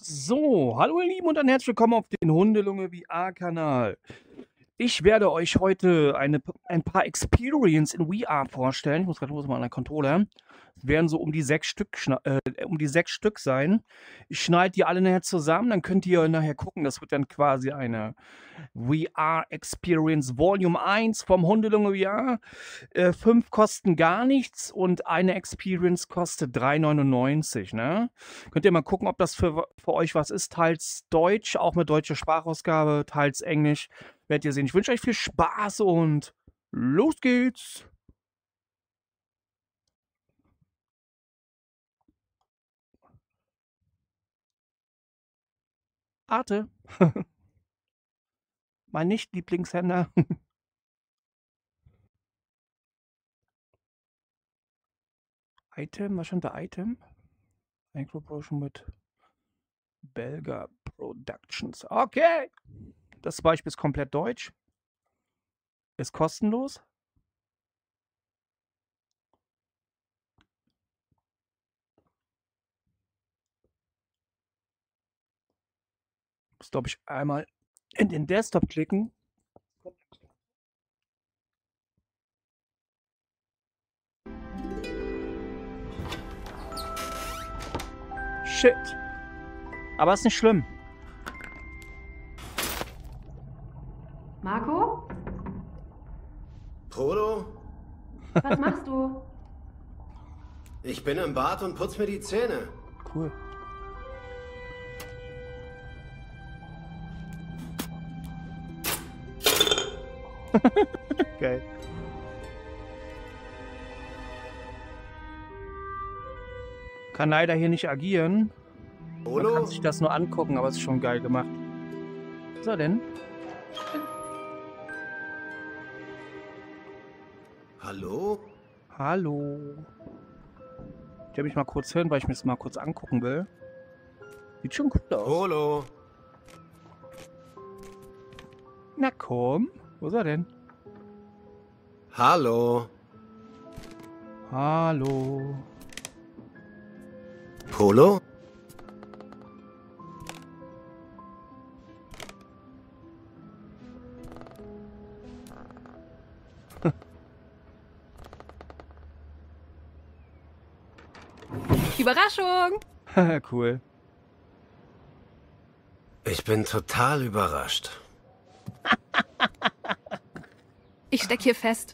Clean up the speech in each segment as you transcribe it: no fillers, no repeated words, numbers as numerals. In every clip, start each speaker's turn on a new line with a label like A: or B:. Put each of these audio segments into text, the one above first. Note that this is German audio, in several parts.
A: So, hallo ihr Lieben und ein herzlich willkommen auf den Hundelunge VR-Kanal. Ich werde euch heute ein paar Experience in VR vorstellen. Ich muss gerade mal an der Controller. Es werden so um die 6 Stück sein. Ich schneide die alle nachher zusammen, dann könnt ihr nachher gucken. Das wird dann quasi eine VR Experience Volume 1 vom Hundelunge VR. 5 kosten gar nichts und eine Experience kostet 3,99, ne? Könnt ihr mal gucken, ob das für euch was ist. Teils Deutsch, auch mit deutscher Sprachausgabe, teils Englisch. Werdet ihr sehen. Ich wünsche euch viel Spaß und los geht's. Arte. Mein Nicht-Lieblingshändler. Item, was stand da? Item? Microportion mit Belga Productions. Okay. Das Beispiel ist komplett deutsch. Ist kostenlos. Muss, glaube ich, einmal in den Desktop klicken. Shit. Aber ist nicht schlimm.
B: Marco?
C: Frodo?
B: Was machst du?
C: Ich bin im Bad und putz mir die Zähne.
A: Cool. Geil. Kann leider hier nicht agieren. Man kann sich das nur angucken, aber es ist schon geil gemacht. So denn.
C: Hallo?
A: Hallo. Ich habe mich mal kurz hin, weil ich mir das mal kurz angucken will. Sieht schon cool aus.
C: Hallo?
A: Na komm. Wo ist er denn?
C: Hallo?
A: Hallo.
C: Polo?
B: Überraschung!
A: Cool.
C: Ich bin total überrascht.
B: Ich steck hier fest.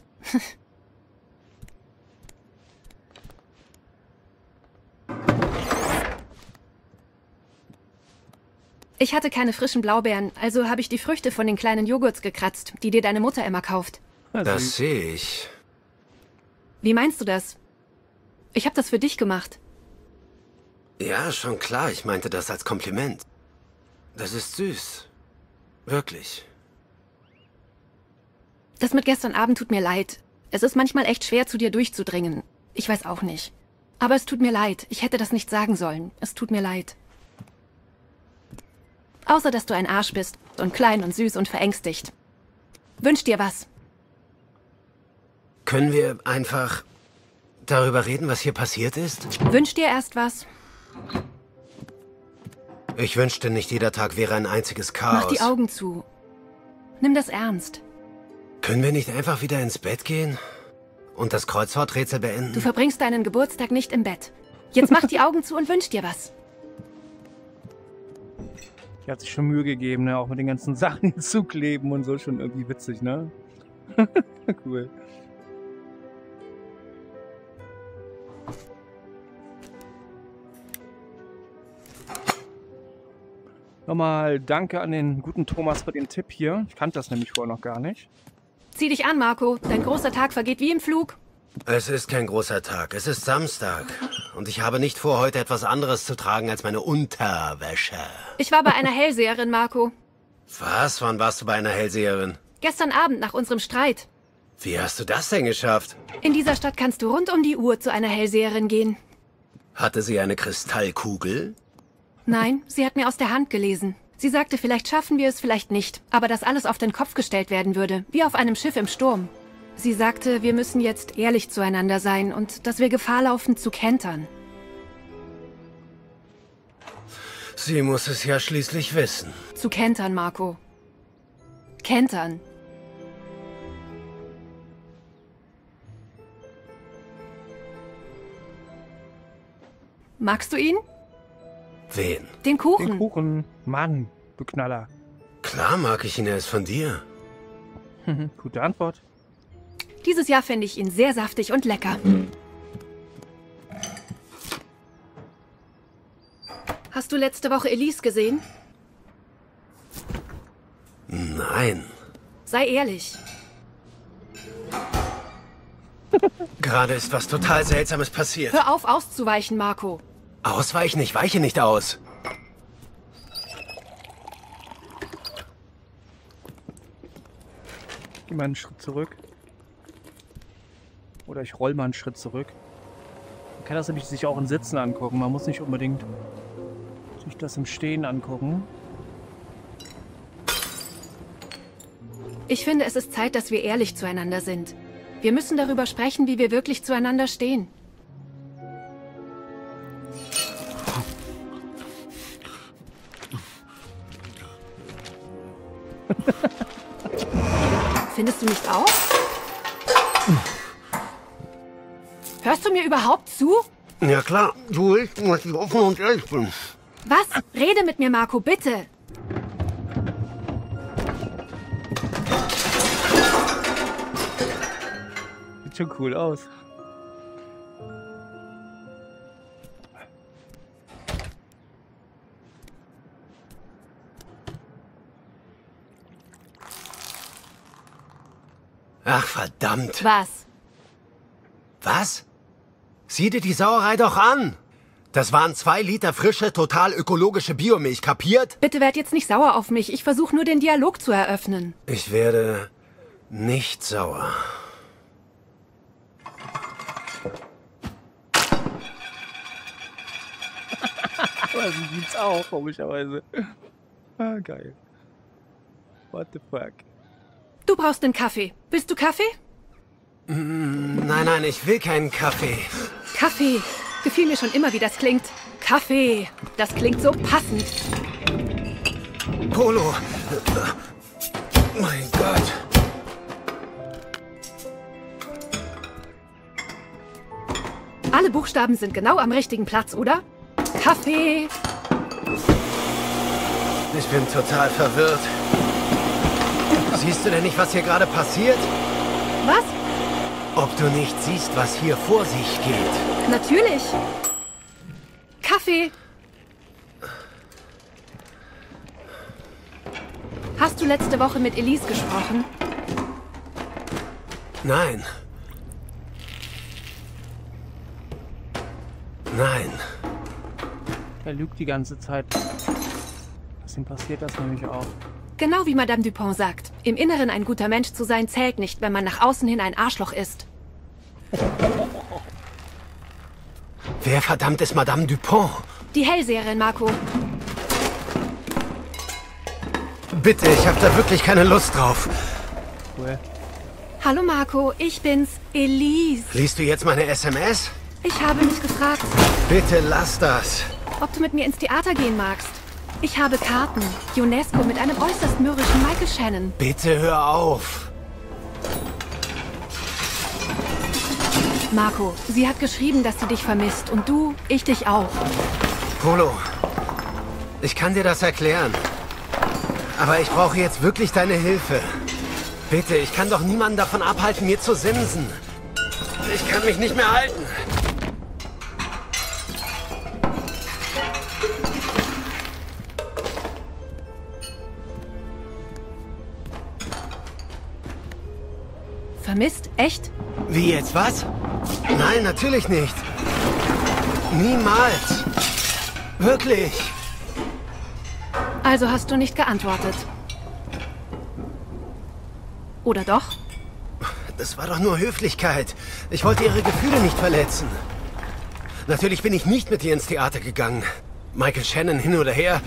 B: Ich hatte keine frischen Blaubeeren, also habe ich die Früchte von den kleinen Joghurts gekratzt, die dir deine Mutter immer kauft.
C: Das sehe ich.
B: Wie meinst du das? Ich habe das für dich gemacht.
C: Ja, schon klar. Ich meinte das als Kompliment. Das ist süß. Wirklich.
B: Das mit gestern Abend tut mir leid. Es ist manchmal echt schwer, zu dir durchzudringen. Ich weiß auch nicht. Aber es tut mir leid. Ich hätte das nicht sagen sollen. Es tut mir leid. Außer, dass du ein Arsch bist und klein und süß und verängstigt. Wünsch dir was.
C: Können wir einfach darüber reden, was hier passiert ist?
B: Wünsch dir erst was.
C: Ich wünschte, nicht jeder Tag wäre ein einziges Chaos.
B: Mach die Augen zu. Nimm das ernst.
C: Können wir nicht einfach wieder ins Bett gehen? Und das Kreuzworträtsel beenden?
B: Du verbringst deinen Geburtstag nicht im Bett. Jetzt mach die Augen zu und wünsch dir was.
A: Die hat sich schon Mühe gegeben, ne? Auch mit den ganzen Sachen hinzukleben und so. Schon irgendwie witzig, ne? Cool. Nochmal danke an den guten Thomas für den Tipp hier. Ich kannte das nämlich vorher noch gar nicht.
B: Zieh dich an, Marco. Dein großer Tag vergeht wie im Flug.
C: Es ist kein großer Tag. Es ist Samstag. Und ich habe nicht vor, heute etwas anderes zu tragen als meine Unterwäsche.
B: Ich war bei einer Hellseherin, Marco.
C: Was? Wann warst du bei einer Hellseherin?
B: Gestern Abend nach unserem Streit.
C: Wie hast du das denn geschafft?
B: In dieser Stadt kannst du rund um die Uhr zu einer Hellseherin gehen.
C: Hatte sie eine Kristallkugel?
B: Nein, sie hat mir aus der Hand gelesen. Sie sagte, vielleicht schaffen wir es, vielleicht nicht. Aber dass alles auf den Kopf gestellt werden würde, wie auf einem Schiff im Sturm. Sie sagte, wir müssen jetzt ehrlich zueinander sein und dass wir Gefahr laufen zu kentern.
C: Sie muss es ja schließlich wissen.
B: Zu kentern, Marco. Kentern. Magst du ihn?
C: Wen?
B: Den Kuchen.
A: Den Kuchen. Mann, du Knaller.
C: Klar mag ich ihn, er ist von dir.
A: Gute Antwort.
B: Dieses Jahr finde ich ihn sehr saftig und lecker. Hast du letzte Woche Elise gesehen?
C: Nein.
B: Sei ehrlich.
C: Gerade ist was total Seltsames passiert.
B: Hör auf, auszuweichen, Marco.
C: Ausweichen, ich weiche nicht aus.
A: Geh mal einen Schritt zurück. Oder ich roll mal einen Schritt zurück. Man kann das nämlich sich auch in Sitzen angucken. Man muss nicht unbedingt sich das im Stehen angucken.
B: Ich finde, es ist Zeit, dass wir ehrlich zueinander sind. Wir müssen darüber sprechen, wie wir wirklich zueinander stehen. Findest du nicht auch? Hörst du mir überhaupt zu?
C: Ja klar, du willst, dass ich offen und ehrlich bin.
B: Was? Rede mit mir, Marco, bitte.
A: Sieht schon cool aus.
C: Ach verdammt.
B: Was?
C: Was? Sieh dir die Sauerei doch an. Das waren 2 Liter frische, total ökologische Biomilch, kapiert?
B: Bitte werd jetzt nicht sauer auf mich. Ich versuche nur, den Dialog zu eröffnen.
C: Ich werde nicht sauer.
A: Aber sie sieht's auch, komischerweise. Ah, geil. What the fuck?
B: Du brauchst einen Kaffee. Willst du Kaffee?
C: Nein, nein, ich will keinen Kaffee.
B: Kaffee. Gefiel mir schon immer, wie das klingt. Kaffee. Das klingt so passend.
C: Polo. Mein Gott.
B: Alle Buchstaben sind genau am richtigen Platz, oder? Kaffee.
C: Ich bin total verwirrt. Siehst du denn nicht, was hier gerade passiert?
B: Was?
C: Ob du nicht siehst, was hier vor sich geht?
B: Natürlich. Kaffee. Hast du letzte Woche mit Elise gesprochen?
C: Nein. Nein.
A: Er lügt die ganze Zeit. Deswegen passiert das nämlich auch.
B: Genau wie Madame Dupont sagt. Im Inneren ein guter Mensch zu sein zählt nicht, wenn man nach außen hin ein Arschloch ist.
C: Wer verdammt ist Madame Dupont?
B: Die Hellseherin, Marco.
C: Bitte, ich habe da wirklich keine Lust drauf.
A: Cool.
B: Hallo Marco, ich bin's, Elise.
C: Liest du jetzt meine SMS?
B: Ich habe mich gefragt,
C: Bitte lass das.
B: ob du mit mir ins Theater gehen magst. Ich habe Karten. UNESCO mit einem äußerst mürrischen Michael Shannon.
C: Bitte hör auf.
B: Marco, sie hat geschrieben, dass sie dich vermisst. Und du, ich dich auch.
C: Polo, ich kann dir das erklären. Aber ich brauche jetzt wirklich deine Hilfe. Bitte, ich kann doch niemanden davon abhalten, mir zu simsen. Ich kann mich nicht mehr halten.
B: Vermisst? Echt?
C: Wie jetzt, was? Nein, natürlich nicht. Niemals. Wirklich.
B: Also hast du nicht geantwortet. Oder doch?
C: Das war doch nur Höflichkeit. Ich wollte ihre Gefühle nicht verletzen. Natürlich bin ich nicht mit ihr ins Theater gegangen. Michael Shannon hin oder her.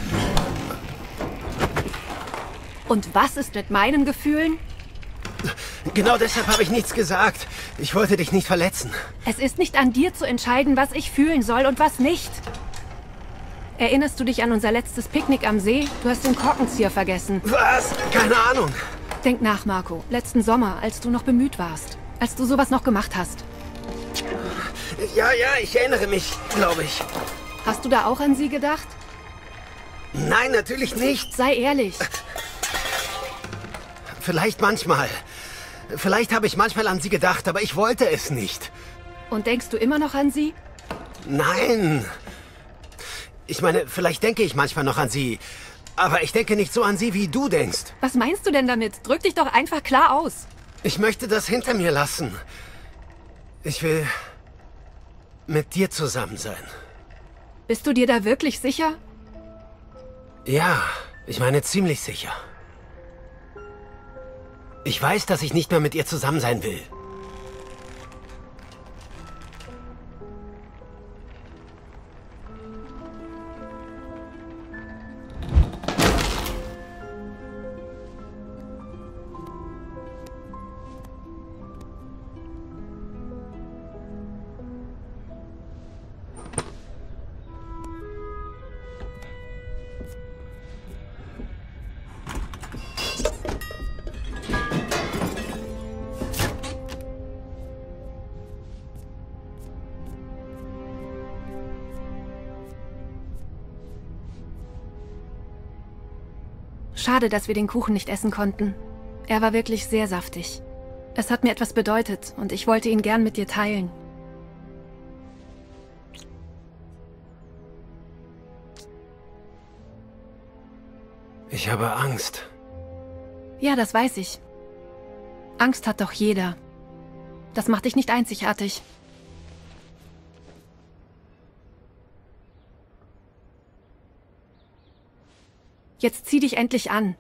B: Und was ist mit meinen Gefühlen?
C: Genau deshalb habe ich nichts gesagt. Ich wollte dich nicht verletzen.
B: Es ist nicht an dir zu entscheiden, was ich fühlen soll und was nicht. Erinnerst du dich an unser letztes Picknick am See? Du hast den Korkenzieher vergessen.
C: Was? Keine Ahnung.
B: Denk nach, Marco. Letzten Sommer, als du noch bemüht warst. Als du sowas noch gemacht hast.
C: Ja, ich erinnere mich, glaube ich.
B: Hast du da auch an sie gedacht?
C: Nein, natürlich nicht.
B: Sei ehrlich.
C: Vielleicht manchmal. Vielleicht habe ich manchmal an sie gedacht, aber ich wollte es nicht.
B: Und denkst du immer noch an sie?
C: Nein. Ich meine, vielleicht denke ich manchmal noch an sie. Aber ich denke nicht so an sie, wie du denkst.
B: Was meinst du denn damit? Drück dich doch einfach klar aus.
C: Ich möchte das hinter mir lassen. Ich will mit dir zusammen sein.
B: Bist du dir da wirklich sicher?
C: Ja, ich meine ziemlich sicher. Ich weiß, dass ich nicht mehr mit ihr zusammen sein will.
B: Schade, dass wir den Kuchen nicht essen konnten. Er war wirklich sehr saftig. Es hat mir etwas bedeutet und ich wollte ihn gern mit dir teilen.
C: Ich habe Angst.
B: Ja, das weiß ich. Angst hat doch jeder. Das macht dich nicht einzigartig. Jetzt zieh dich endlich an.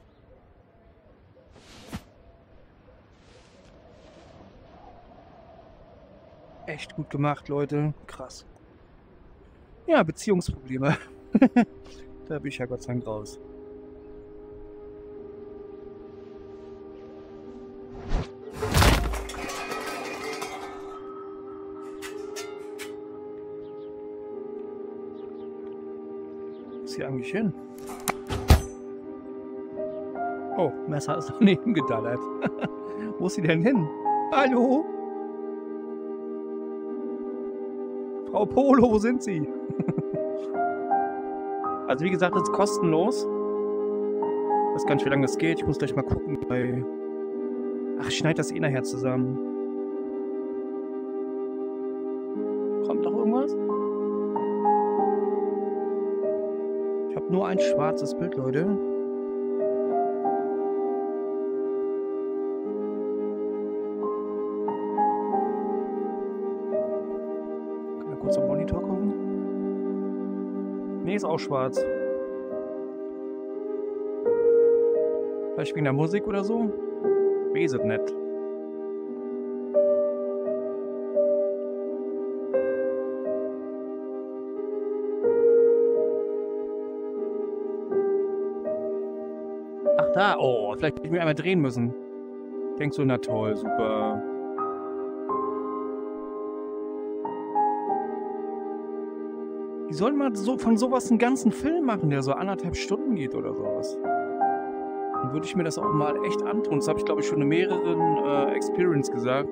A: Echt gut gemacht, Leute. Krass. Ja, Beziehungsprobleme. Da bin ich ja Gott sei Dank raus. Wo ist hier eigentlich hin? Oh, Messer ist daneben gedallert. Wo ist sie denn hin? Hallo? Frau Polo, wo sind Sie? Also wie gesagt, das ist kostenlos. Ich weiß gar nicht, wie lange das geht. Ich muss gleich mal gucken bei... Ach, ich schneide das eh nachher zusammen. Kommt noch irgendwas? Ich habe nur ein schwarzes Bild, Leute. Kurz am Monitor gucken. Nee, ist auch schwarz. Vielleicht wegen der Musik oder so? Weiß es nicht. Ach da, oh, vielleicht hätte ich mich einmal drehen müssen. Denkst du, na toll, super. Die sollen mal so von sowas einen ganzen Film machen, der so 1,5 Stunden geht oder sowas. Dann würde ich mir das auch mal echt antun. Das habe ich, glaube ich, schon in mehreren Experience gesagt.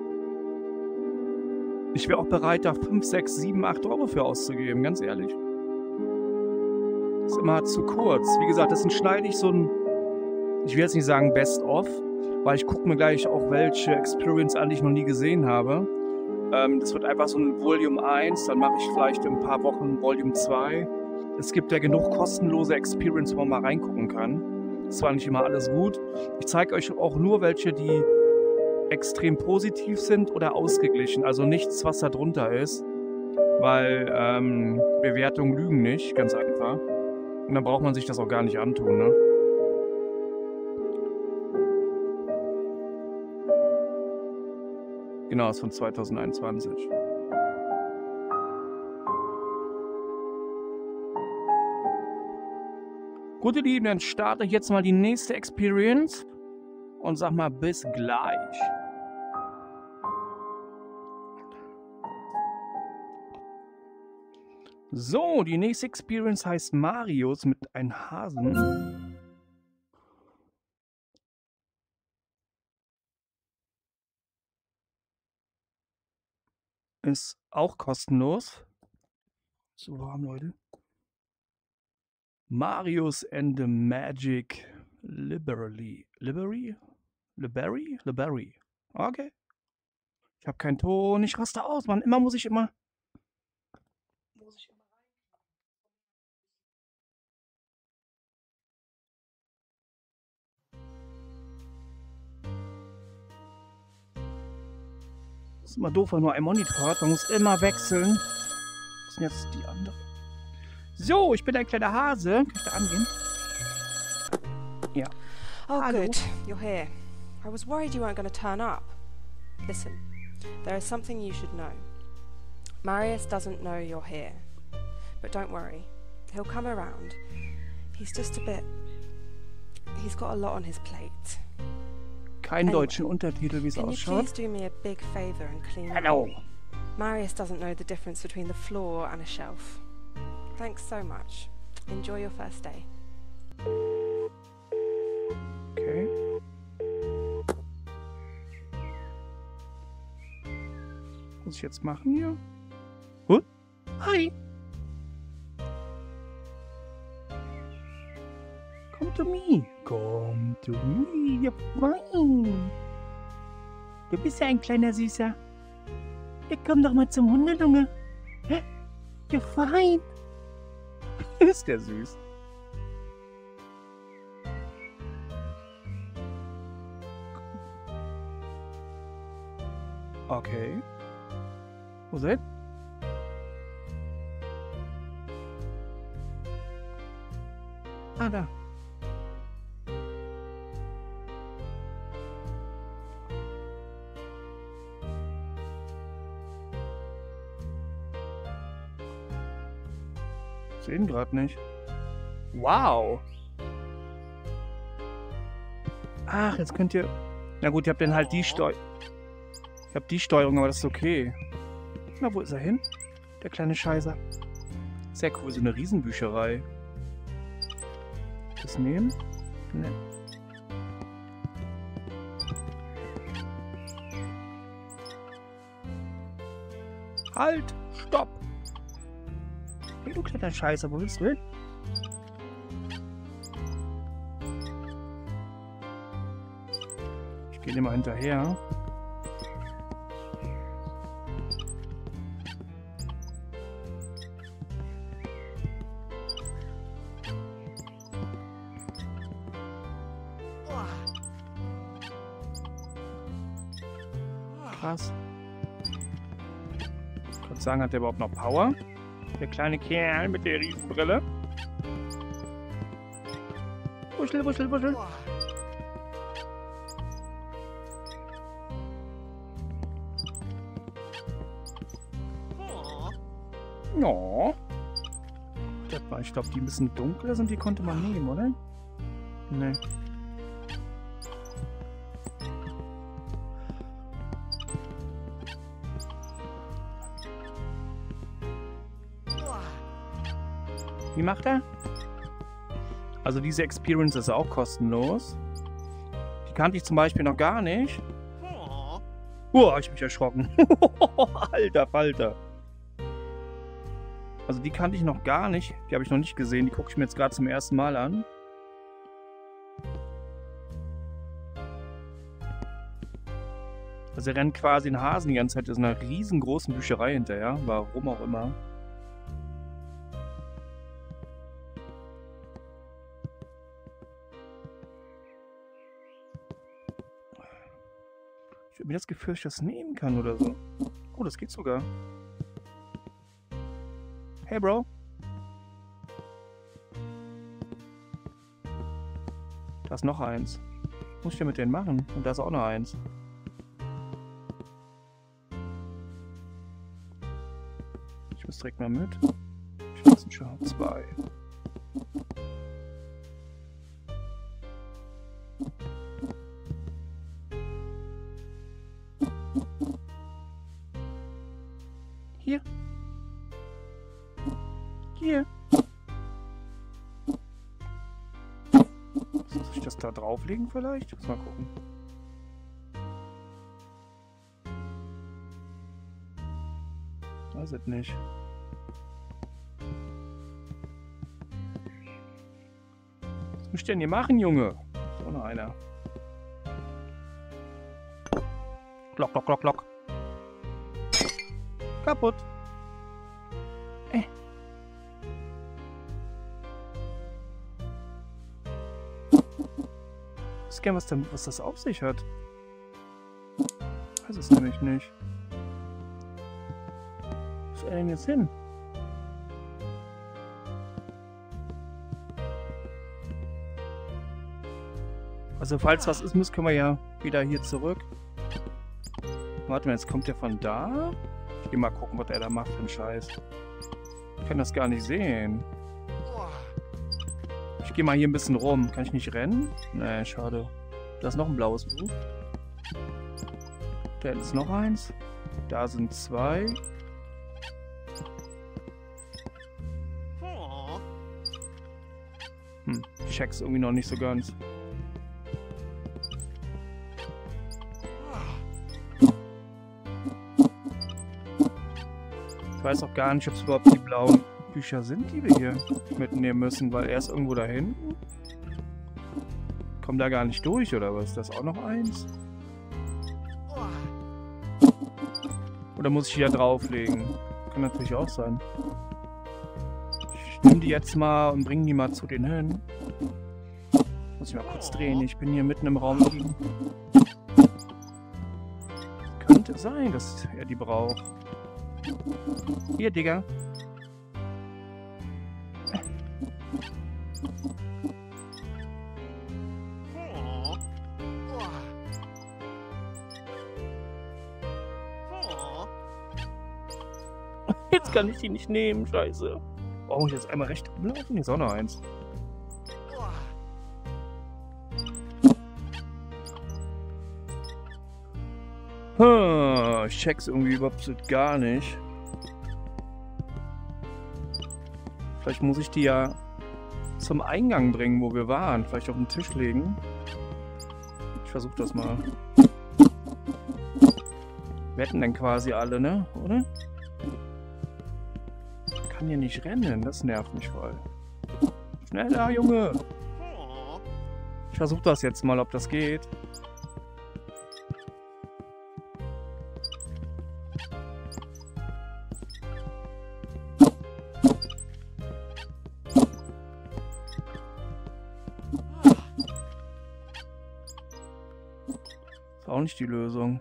A: Ich wäre auch bereit, da 5, 6, 7, 8 Euro für auszugeben, ganz ehrlich. Das ist immer zu kurz. Wie gesagt, das schneide ich so ein, ich will jetzt nicht sagen Best-of, weil ich gucke mir gleich auch welche Experience an, die ich noch nie gesehen habe. Das wird einfach so ein Volume 1, dann mache ich vielleicht in ein paar Wochen Volume 2. Es gibt ja genug kostenlose Experience, wo man mal reingucken kann. Das war nicht immer alles gut. Ich zeige euch auch nur welche, die extrem positiv sind oder ausgeglichen. Also nichts, was da drunter ist. Weil Bewertungen lügen nicht, ganz einfach. Und dann braucht man sich das auch gar nicht antun, ne? Genau, ist von 2021. Gut, ihr Lieben, dann starte ich jetzt mal die nächste Experience und sag mal bis gleich. So, die nächste Experience heißt Marius mit einem Hasen. Ist auch kostenlos. So warm, Leute. Marius and the Magic Library. Library? Okay. Ich habe keinen Ton. Ich raste aus, Mann. Muss ich immer. Das ist immer doof, wenn nur ein Monitor hat. Man muss immer wechseln. Was ist denn jetzt die andere? So, ich bin ein kleiner Hase. Kann ich da angehen? Ja.
D: Oh,
A: Hello.
D: good. You're here. I was worried you weren't going to turn up. Listen, there is something you should know. Marius doesn't know you're here. But don't worry. He'll come around. He's just a bit... He's got a lot on his plate.
A: Keinen deutschen Untertitel, wie es
D: Can you
A: ausschaut.
D: please do me a big favor and clean up?
A: Hello.
D: Marius doesn't know the difference between the floor and a shelf. Thanks so much. Enjoy your first day.
A: Okay. Was muss ich jetzt machen hier? Hi. Come to me. Come to me. You're fine. Du bist ja ein kleiner Süßer. Ja, komm doch mal zum Hundelunge. You're fine. Ist der süß. Okay. Wo seid? Ah, da. Sehen gerade nicht. Wow. Ach, jetzt könnt ihr... Na gut, ihr habt dann halt die Steuerung. Ich hab die Steuerung, aber das ist okay. Na, wo ist er hin? Der kleine Scheißer. Sehr cool, so eine Riesenbücherei. Das nehmen? Ne. Halt! Stopp! Hey, du kleiner Scheißer, wo willst du hin? Ich gehe dir mal hinterher. Krass. Ich würde sagen, hat der überhaupt noch Power? Der kleine Kerl mit der Riesenbrille. Wuschel, wuschel, wuschel. No. Ich glaube, die ein bisschen dunkler sind, die konnte man nehmen, oder? Nee. Wie macht er? Also diese Experience ist auch kostenlos. Die kannte ich zum Beispiel noch gar nicht. Hab ich mich erschrocken. Alter Falter. Also die kannte ich noch gar nicht. Die habe ich noch nicht gesehen. Die gucke ich mir jetzt gerade zum ersten Mal an. Also er rennt quasi ein Hasen die ganze Zeit in einer riesengroßen Bücherei hinterher. Warum auch immer. Ich habe mir das Gefühl, dass ich das nehmen kann oder so. Oh, das geht sogar. Hey, Bro. Da ist noch eins. Was muss ich denn mit denen machen? Und da ist auch noch eins. Ich muss direkt mal mit. Ich lasse schon zwei. Hier. Hier. Soll ich das da drauflegen vielleicht? Muss mal gucken. Weiß es nicht. Was muss ich denn hier machen, Junge? So noch einer. Glock, glock, glock, glock. Kaputt. Ich weiß gern, was das auf sich hat. Weiß es nämlich nicht. Wo ist er denn jetzt hin? Also falls was ist, können wir ja wieder hier zurück. Warte mal, jetzt kommt der von da. Ich geh mal gucken, was er da macht für einen Scheiß. Ich kann das gar nicht sehen. Ich gehe mal hier ein bisschen rum. Kann ich nicht rennen? Nee, schade. Da ist noch ein blaues Buch. Da ist noch eins. Da sind zwei. Ich check's irgendwie noch nicht so ganz. Ich weiß auch gar nicht, ob es überhaupt die blauen Bücher sind, die wir hier mitnehmen müssen, weil er ist irgendwo da hinten. Kommt da gar nicht durch, oder was? Ist das auch noch eins? Oder muss ich die da drauflegen? Kann natürlich auch sein. Ich nehme die jetzt mal und bringe die mal zu denen hin. Muss ich mal kurz drehen. Ich bin hier mitten im Raum liegen. Könnte sein, dass er die braucht. Hier, Digga. Jetzt kann ich die nicht nehmen, scheiße. Oh, muss ich jetzt einmal recht rumlaufen? Hier ist auch noch eins. Ich check's irgendwie überhaupt gar nicht. Vielleicht muss ich die ja zum Eingang bringen, wo wir waren. Vielleicht auf den Tisch legen. Ich versuche das mal. Wir hätten dann quasi alle, ne? Oder? Ich kann hier nicht rennen. Das nervt mich voll. Schneller, Junge! Ich versuche das jetzt mal, ob das geht. Auch nicht die Lösung.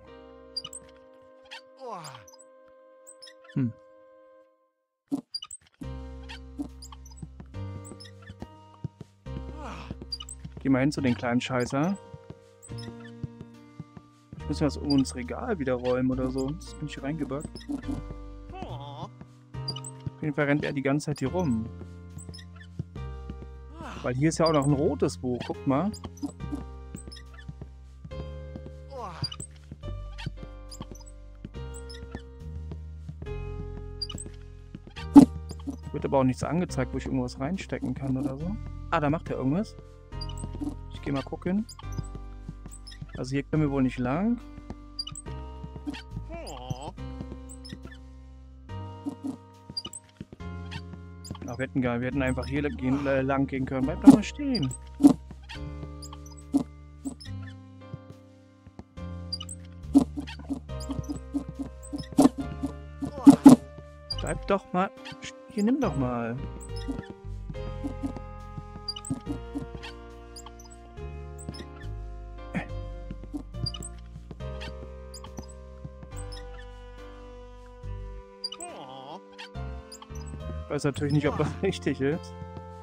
A: Geh mal hin zu den kleinen Scheißer. Ich muss das irgendwo ins Regal wieder räumen oder so. Jetzt bin ich reingebackt. Auf jeden Fall rennt er die ganze Zeit hier rum. Weil hier ist ja auch noch ein rotes Buch. Guck mal. Wird aber auch nichts angezeigt, wo ich irgendwas reinstecken kann oder so. Ah, da macht er irgendwas. Ich gehe mal gucken. Also hier können wir wohl nicht lang. Ach, wir hätten einfach hier lang gehen können. Bleib doch mal stehen. Bleib doch mal. Hier, nimm doch mal. Ich weiß natürlich nicht, ob das richtig ist.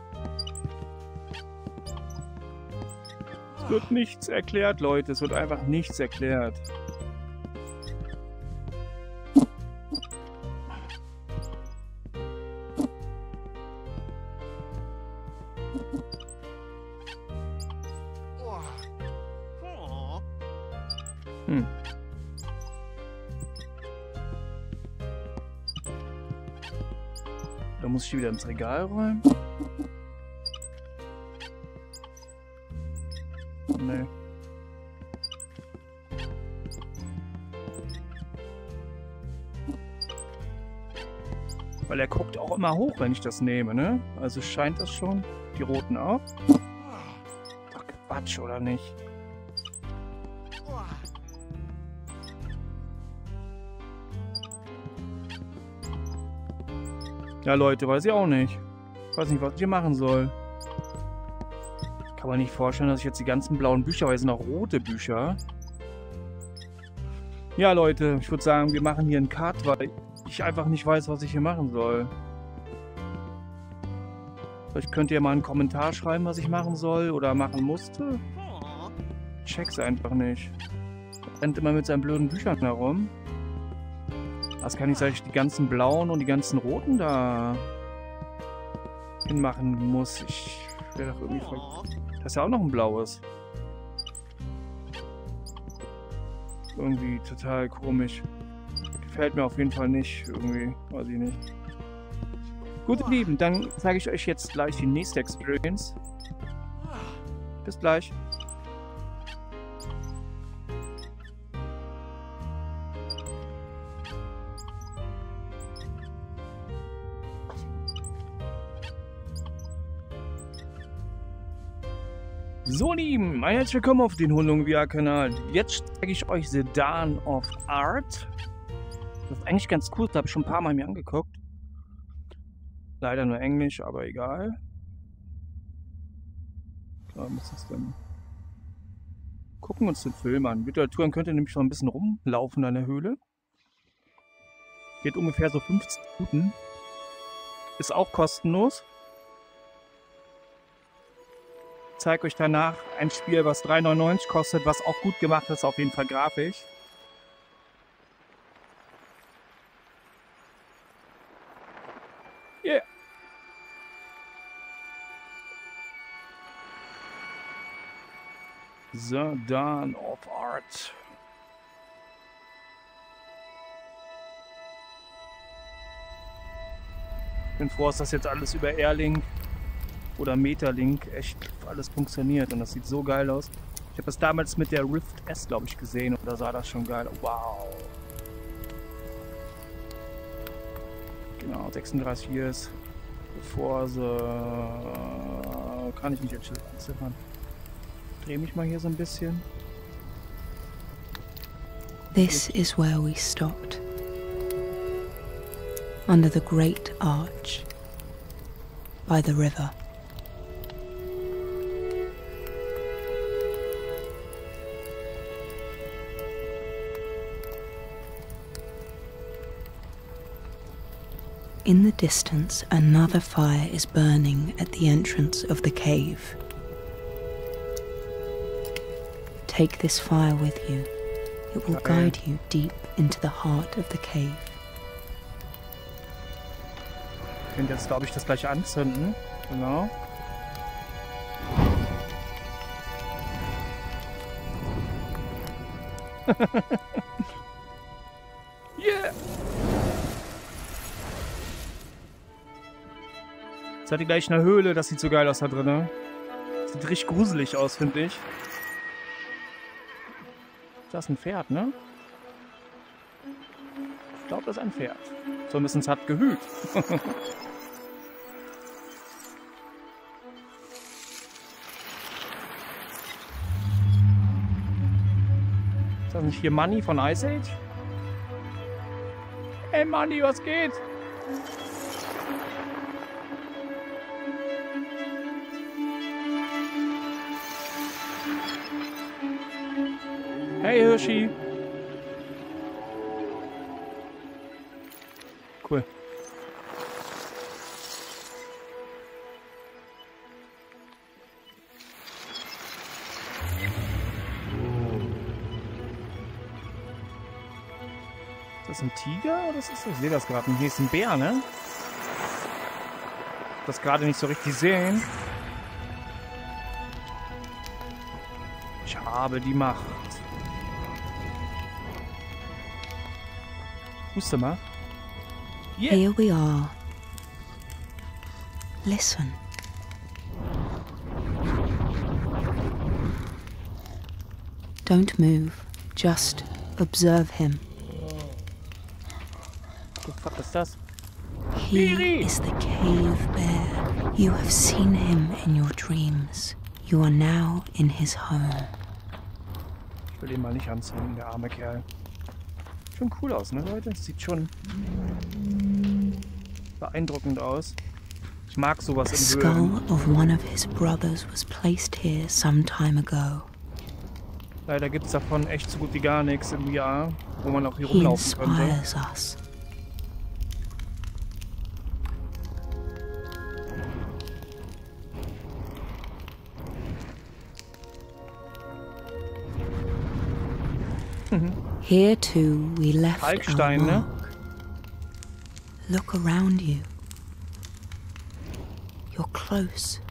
A: Es wird nichts erklärt, Leute. Es wird einfach nichts erklärt. Da muss ich die wieder ins Regal räumen. Nee. Weil er guckt auch immer hoch, wenn ich das nehme, ne? Also scheint das schon. Die roten auch. Ach, Quatsch, oder nicht? Ja, Leute, weiß ich auch nicht. Ich weiß nicht, was ich hier machen soll. Kann man nicht vorstellen, dass ich jetzt die ganzen blauen Bücher, weil es sind auch rote Bücher. Ja, Leute, ich würde sagen, wir machen hier einen Cut, weil ich einfach nicht weiß, was ich hier machen soll. Vielleicht könnt ihr mal einen Kommentar schreiben, was ich machen soll oder machen musste. Ich check's einfach nicht. Er rennt immer mit seinen blöden Büchern herum. Was kann ich sagen, ich die ganzen blauen und die ganzen roten da hinmachen muss? Ich wäre doch irgendwie voll... Das ist ja auch noch ein blaues. Irgendwie total komisch. Gefällt mir auf jeden Fall nicht. Irgendwie, weiß ich nicht. Gut, ihr Lieben, dann zeige ich euch jetzt gleich die nächste Experience. Bis gleich. So, Lieben, herzlich willkommen auf den Hundlung VR-Kanal. Jetzt zeige ich euch The Dawn of Art. Das ist eigentlich ganz cool, das habe ich schon ein paar Mal mir angeguckt. Leider nur Englisch, aber egal. Klar, muss das denn. Gucken wir uns den Film an. Mit der Tour könnt ihr nämlich noch ein bisschen rumlaufen an der Höhle. Geht ungefähr so 15 Minuten. Ist auch kostenlos. Ich zeige euch danach ein Spiel, was 3,99 kostet, was auch gut gemacht ist, auf jeden Fall grafisch. Yeah. The Dawn of Art. Ich bin froh, dass das jetzt alles über Airlink oder Metalink echt alles funktioniert und das sieht so geil aus. Ich habe das damals mit der Rift S, glaube ich, gesehen und da sah das schon geil aus. Wow. Genau, 36 Years bevor sie... Kann ich nicht entziffern. Dreh mich mal hier so ein bisschen.
E: This is where we stopped. Under the great arch. By the river. In the distance, another fire is burning at the entrance of the cave. Take this fire with you. It will guide you deep into the heart of the cave.
A: Ich könnte jetzt, glaube ich, das gleich anzünden. Genau. Yeah! Jetzt hat die gleich eine Höhle, das sieht so geil aus da drin. Sieht richtig gruselig aus, finde ich. Das ist ein Pferd, ne? Ich glaube, das ist ein Pferd. So ein bisschen zart gehüt. Ist das nicht hier Money von Ice Age? Hey Money, was geht? Hey Hirschi. Cool. Ist das ein Tiger oder ist das? Ich sehe das gerade. Hier ist ein Bär, ne? Das gerade nicht so richtig sehen. Ich habe die Macht. Huste mal. Yeah.
E: Here we are, Listen. Don't move. Just observe him.
A: What the fuck ist das?
E: He is the cave bear. You have seen him in your dreams. You are now in his home.
A: Ich will ihn mal nicht anzünden, der arme Kerl. Schon cool aus, ne Leute? Das sieht schon beeindruckend aus. Ich mag sowas
E: The
A: in
E: skull
A: Höhlen.
E: of one of his brothers was placed here some time ago.
A: Leider gibt es davon echt so gut wie gar nichts im VR, wo man auch hier
E: He
A: rumlaufen könnte.
E: inspires us. Here too we left our
A: Kalkstein, ne?
E: mark. Look around you. You're close.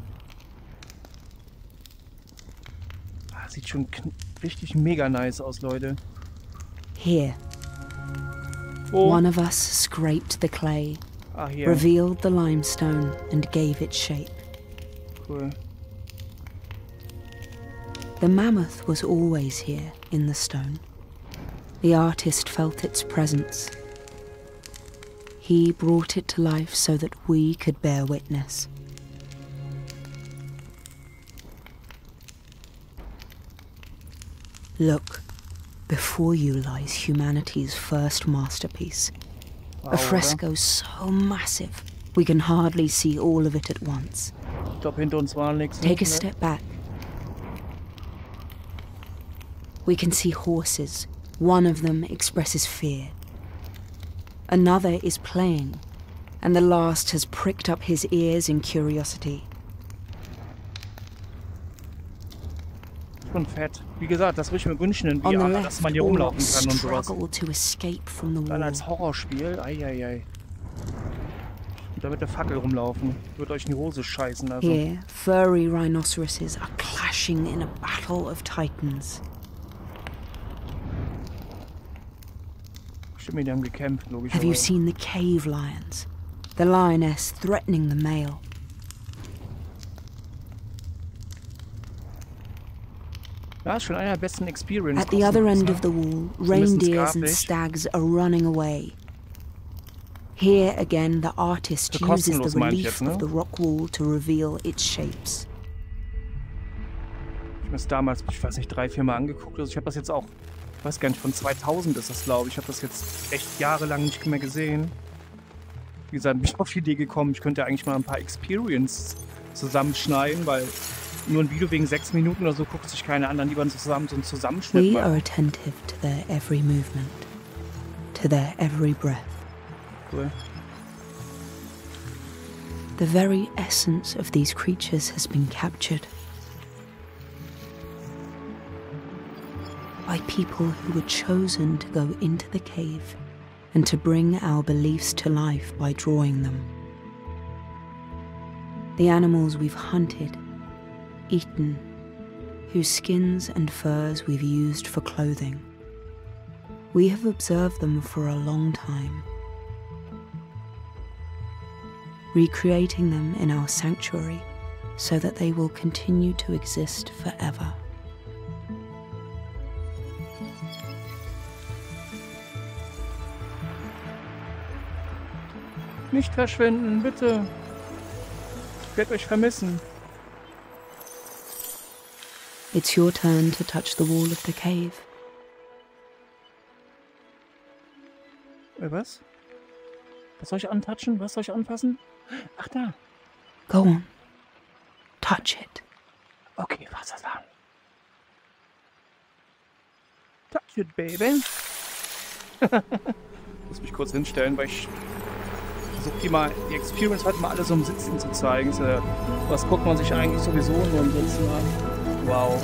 A: Ah, sieht schon richtig mega nice aus, Leute.
E: Here,
A: Wo?
E: one of us scraped the clay,
A: Ah, hier.
E: revealed the limestone, and gave it shape.
A: Cool.
E: The mammoth was always here in the stone. The artist felt its presence. He brought it to life so that we could bear witness. Look, before you lies humanity's first masterpiece.
A: Wow,
E: A fresco so massive, we can hardly see all of it at once.
A: oder? Ich glaube, hinter uns war nichts.
E: Take a
A: ne?
E: step back. We can see horses. One of them expresses fear. Another is playing, and the last has pricked up his ears in curiosity.
A: Schon fett. Wie gesagt, das würde ich mir wünschen in
E: On the
A: VR,
E: left,
A: dass man hier rumlaufen
E: orcs
A: kann und sowas.
E: struggle to escape from the
A: Dann
E: wall.
A: als Horrorspiel, eieiei. Und da mit der Fackel rumlaufen. Wird euch in die Hose scheißen, also.
E: Here, furry rhinoceroses are clashing in a battle of titans.
A: Stimmt, die haben gekämpft,
E: Have you
A: logischerweise.
E: seen the cave lions? The lioness threatening the male.
A: Ja, ist schon einer der besten Experiences.
E: At the other
A: kostenlos,
E: end
A: ne?
E: of the wall,
A: bisschen
E: reindeers and
A: skarblich.
E: stags are running away. Here again, the artist
A: Für
E: uses
A: kostenlos
E: the
A: meine ich
E: relief
A: jetzt, ne?
E: of the rock wall to reveal its shapes.
A: Ich habe es damals, ich weiß nicht, 3, 4 Mal angeguckt. Also ich habe das jetzt auch, ich weiß gar nicht, von 2000 ist das, glaube ich. Ich habe das jetzt echt jahrelang nicht mehr gesehen. Wie gesagt, bin ich auf die Idee gekommen, ich könnte ja eigentlich mal ein paar Experience zusammenschneiden, weil nur ein Video wegen 6 Minuten oder so guckt sich keine an, dann lieber zusammen so einen Zusammenschnitt
E: We
A: machen.
E: are attentive to their every movement, to their every breath.
A: Cool.
E: The very essence of these creatures has been captured by people who were chosen to go into the cave and to bring our beliefs to life by drawing them. The animals we've hunted, eaten, whose skins and furs we've used for clothing. We have observed them for a long time, recreating them in our sanctuary so that they will continue to exist forever.
A: Nicht verschwinden, bitte. Ich werde euch vermissen.
E: It's your turn to touch the wall of the cave.
A: Was? Was soll ich antatschen? Was soll ich anfassen? Ach, da.
E: Go on. Touch it.
A: Okay, was ist das an? Touch it, baby. Muss mich kurz hinstellen, weil ich versuche die Experience heute mal alles um Sitzen zu zeigen. Was guckt man sich eigentlich sowieso nur im Sitzen an? Wow.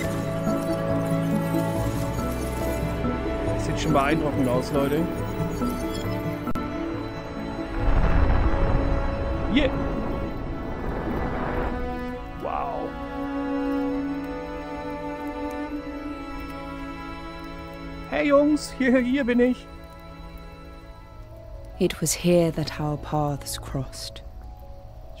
A: Das sieht schon beeindruckend aus, Leute. Yeah. Wow. Hey Jungs, hier bin ich.
E: It was here that our paths crossed.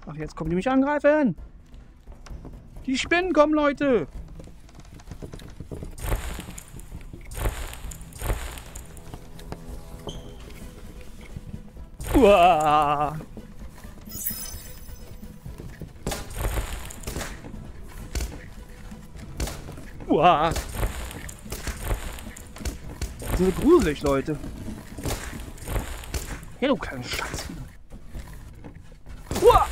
A: Ach, jetzt kommen die mich angreifen. Die Spinnen kommen, Leute. Uah. Uah. Die sind so gruselig, Leute. Ja, du kleine Scheiße. Uah.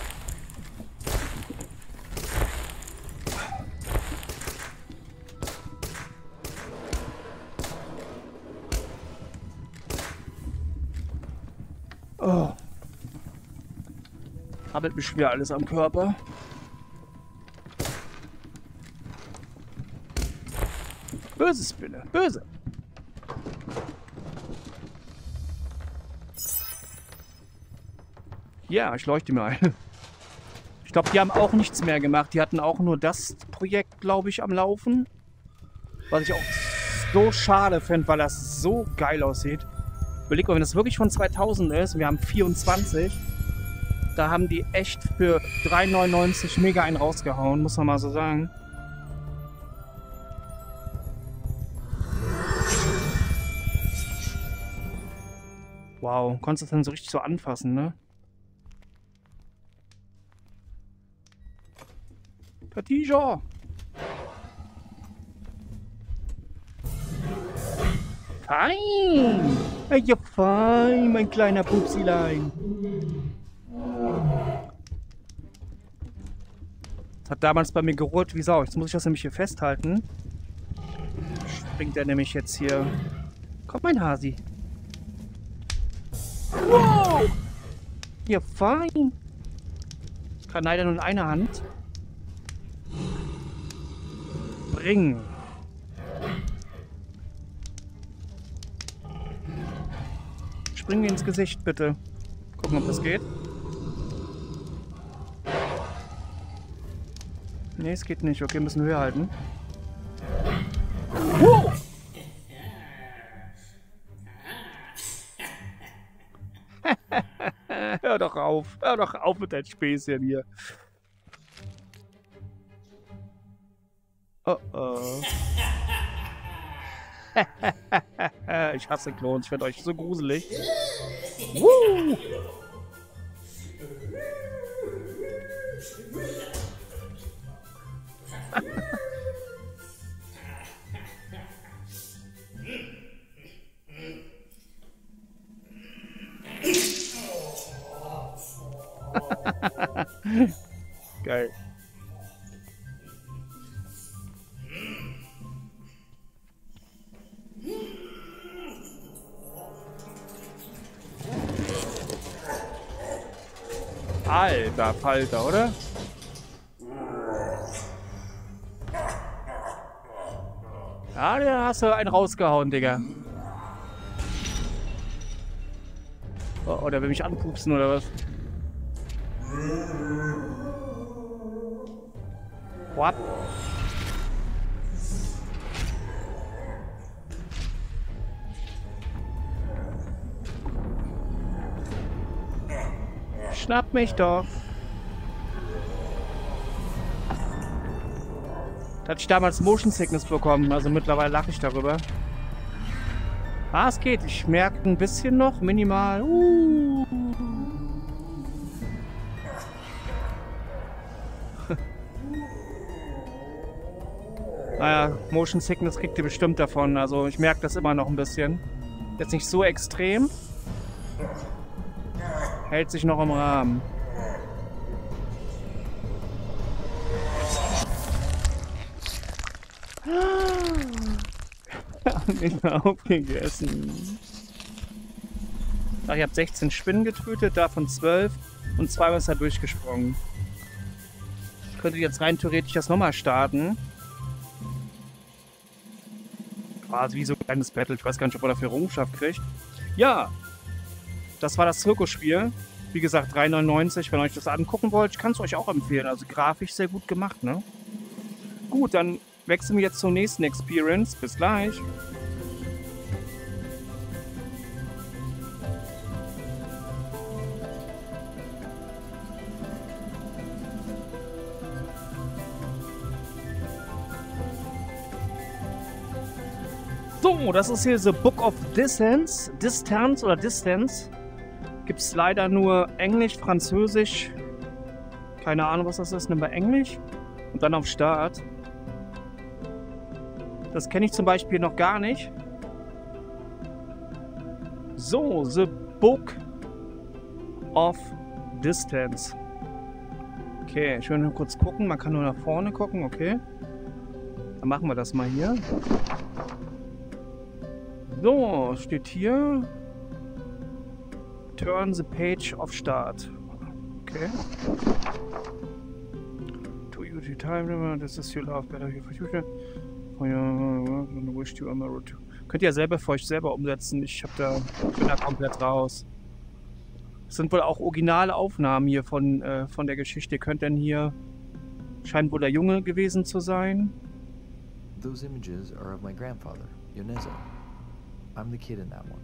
A: Oh. Habelt mich schwer alles am Körper. Böse Spinne, böse. Ja, ich leuchte mir ein. Ich glaube, die haben auch nichts mehr gemacht. Die hatten auch nur das Projekt, glaube ich, am Laufen. Was ich auch so schade finde, weil das so geil aussieht. Überleg mal, wenn das wirklich von 2000 ist, wir haben 24, da haben die echt für 3,99 mega einen rausgehauen, muss man mal so sagen. Wow, konntest du das dann so richtig so anfassen, ne? Khadija! Fein! Ja, fein, mein kleiner Pupsilein. Das hat damals bei mir gerollt wie Sau. Jetzt muss ich das nämlich hier festhalten. Springt er nämlich jetzt hier. Komm, mein Hasi. Wow! Ja, fein. Kann leider nur in einer Hand. Bringen. Spring mir ins Gesicht, bitte. Gucken, ob das geht. Nee, es geht nicht. Okay, müssen wir höher halten. Wow! Hör doch auf. Hör doch auf mit deinem Späßchen hier. Oh oh. Ich hasse Klons. Ich finde euch so gruselig. Woo! Geil. Alter Falter, oder? Ja, da hast du einen rausgehauen, Digga. Oh, der will mich anpupsen, oder was? What? Schnapp mich doch. Da hatte ich damals Motion Sickness bekommen, also mittlerweile lache ich darüber. Ah, es geht. Ich merke ein bisschen noch, minimal. Naja, Motion Sickness kriegt ihr bestimmt davon. Also ich merke das immer noch ein bisschen. Jetzt nicht so extrem. Hält sich noch im Rahmen. Nicht mehr aufgegessen. Ach, ihr habt 16 Spinnen getötet, davon 12 und 2 ist da durchgesprungen. Könntet jetzt rein theoretisch das nochmal starten. Quasi wie so ein kleines Battle. Ich weiß gar nicht, ob man dafür Errungenschaft kriegt. Ja, das war das Zirkusspiel. Wie gesagt, 3,99, wenn ihr euch das angucken wollt. Ich kann es euch auch empfehlen. Also grafisch sehr gut gemacht, ne? Gut, dann wechseln wir jetzt zur nächsten Experience. Bis gleich. So, das ist hier The Book of Distance. Distance oder Distance. Gibt es leider nur Englisch, Französisch. Keine Ahnung, was das ist. Nimm mal Englisch. Und dann auf Start. Das kenne ich zum Beispiel noch gar nicht. So, The Book of Distance. Okay, ich will nur kurz gucken. Man kann nur nach vorne gucken, okay. Dann machen wir das mal hier. So, steht hier. Turn the page of start. Okay. To you the time, this is your love better here for future. Wish to emerald. Könnt ihr selber für euch selber umsetzen. Bin da komplett raus. Das sind wohl auch originale Aufnahmen hier von der Geschichte. Ihr könnt denn hier... Scheint wohl der Junge gewesen zu sein.
F: Those images are of my grandfather, Yonezo. I'm the kid in that one.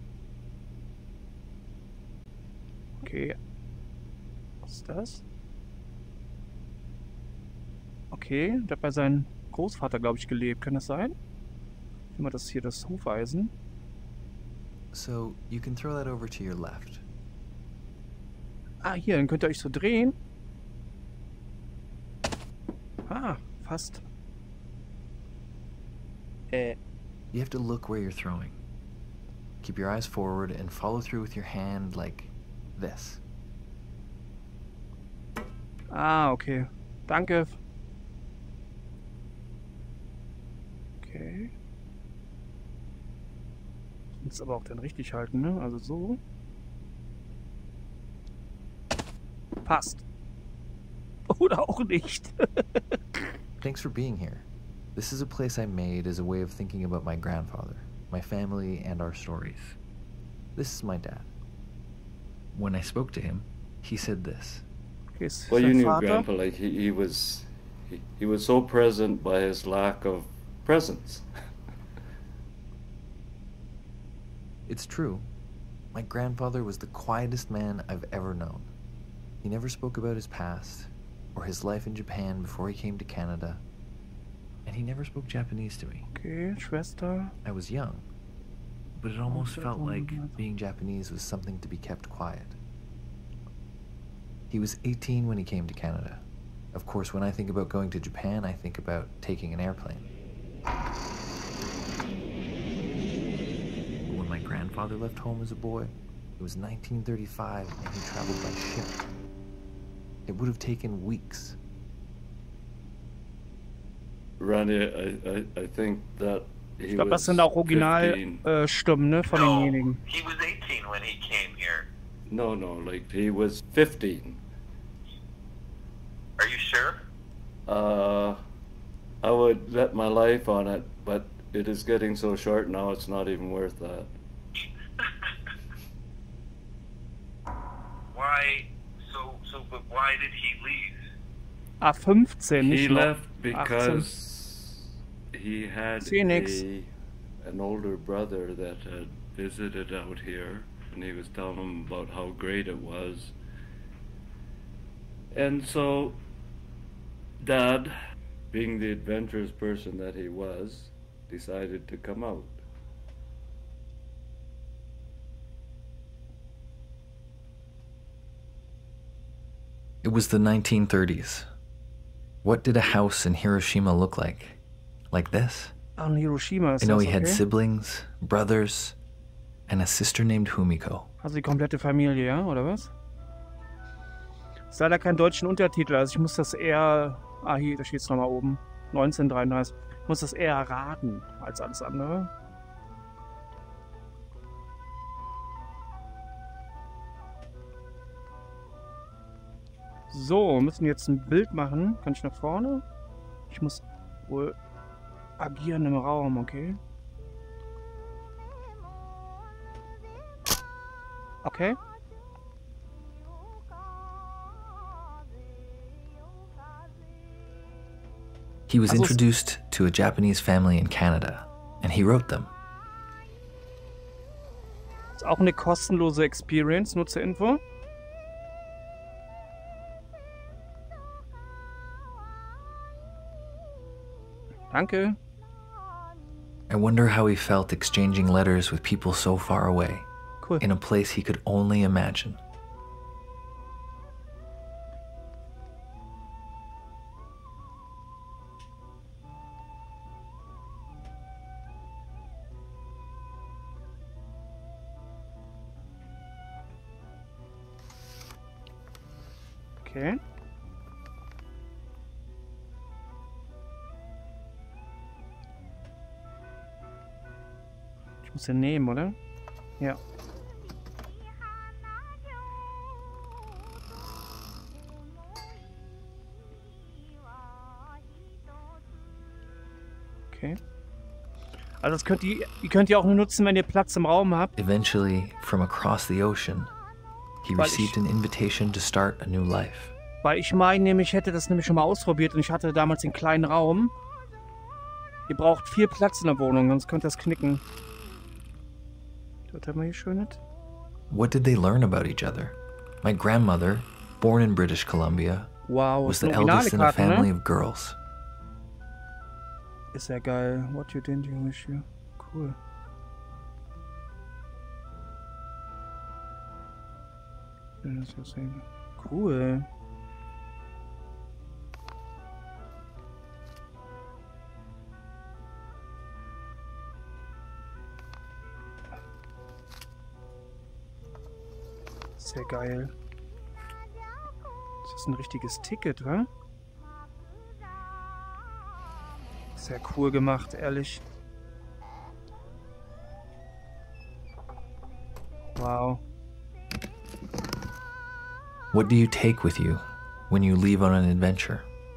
A: Okay. Was ist das? Okay, der hat bei seinem Großvater, glaube ich, gelebt. Kann das sein? Wie man das hier, das Hufeisen.
F: So, you can throw that over to your left.
A: Ah, hier, dann könnt ihr euch so drehen. Ah, fast.
F: You have to look where you're throwing. Keep your eyes forward and follow through with your hand like this.
A: Ah, okay. Danke. Okay. Muss aber auch dann richtig halten, ne? Also so. Passt. Oder auch nicht.
F: Thanks for being here. This is a place I made as a way of thinking about my grandfather, my family, and our stories. This is my dad. When I spoke to him, he said this.
A: Okay,
G: Well, you knew
A: Vater.
G: Grandpa, like he was so present by his lack of presence.
F: It's true. My grandfather was the quietest man I've ever known. He never spoke about his past or his life in Japan before he came to Canada. And he never spoke Japanese to me.
A: Okay, Schwester.
F: I was young, but it almost felt like being Japanese was something to be kept quiet. He was 18 when he came to Canada. Of course, when I think about going to Japan, I think about taking an airplane. But when my grandfather left home as a boy, it was 1935 and he traveled by ship. It would have taken weeks.
G: Randy, I think that
A: Ich glaube, das sind auch Originalstimmen, ne, von denjenigen.
H: He was 18 when he came here.
G: No, like he was 15.
H: Are you sure?
G: I would bet my life on it, but it is getting so short now it's not even worth that.
H: But why did he leave?
A: 15, nicht
G: He
A: noch.
G: left
A: 18.
G: because he had
A: Phoenix.
G: an older brother that had visited out here, and he was telling him about how great it was. And so, Dad, being the adventurous person that he was, decided to come out.
F: It was the 1930s. What did a house in Hiroshima look like? Like this?
A: An Hiroshima ist
F: I know
A: das,
F: he had
A: okay?
F: siblings, brothers, and a sister named Humiko.
A: Also die komplette Familie, ja? Oder was? Ist leider kein deutschen Untertitel, also ich muss das eher... Ah, hier, da steht es nochmal oben. 1933. Ich muss das eher raten als alles andere. So, wir müssen jetzt ein Bild machen. Kann ich nach vorne? Ich muss wohl agieren im Raum, okay? Okay.
F: He was
A: Also-
F: introduced to a Japanese family in Canada, and he wrote them.
A: Ist auch eine kostenlose Experience, Nutzerinfo. Danke.
F: I wonder how he felt exchanging letters with people so far away,
A: Cool.
F: in a place he could only imagine.
A: Okay. Ich muss den nehmen, oder? Ja. Okay. Also das könnt ihr auch nur nutzen, wenn ihr Platz im Raum habt.
F: Eventually, from across the ocean, he
A: Weil
F: received an invitation to start a new life.
A: Weil ich meine nämlich, ich hätte das nämlich schon mal ausprobiert und ich hatte damals den kleinen Raum. Ihr braucht viel Platz in der Wohnung, sonst könnt ihr das knicken. Was haben wir hier Schönes?
F: What did they learn about each other? My grandmother, born in British Columbia,
A: Wow,
F: was
A: das
F: the
A: sind originale
F: eldest in a
A: Karten,
F: family
A: ne?
F: of girls.
A: Ist ja geil. What you did, you wish you. Cool. Ja, das ist ja sehr cool. Sehr geil. Das ist ein richtiges Ticket, wa? Sehr cool gemacht, ehrlich. Wow.
F: What do you take with you when you leave on an adventure?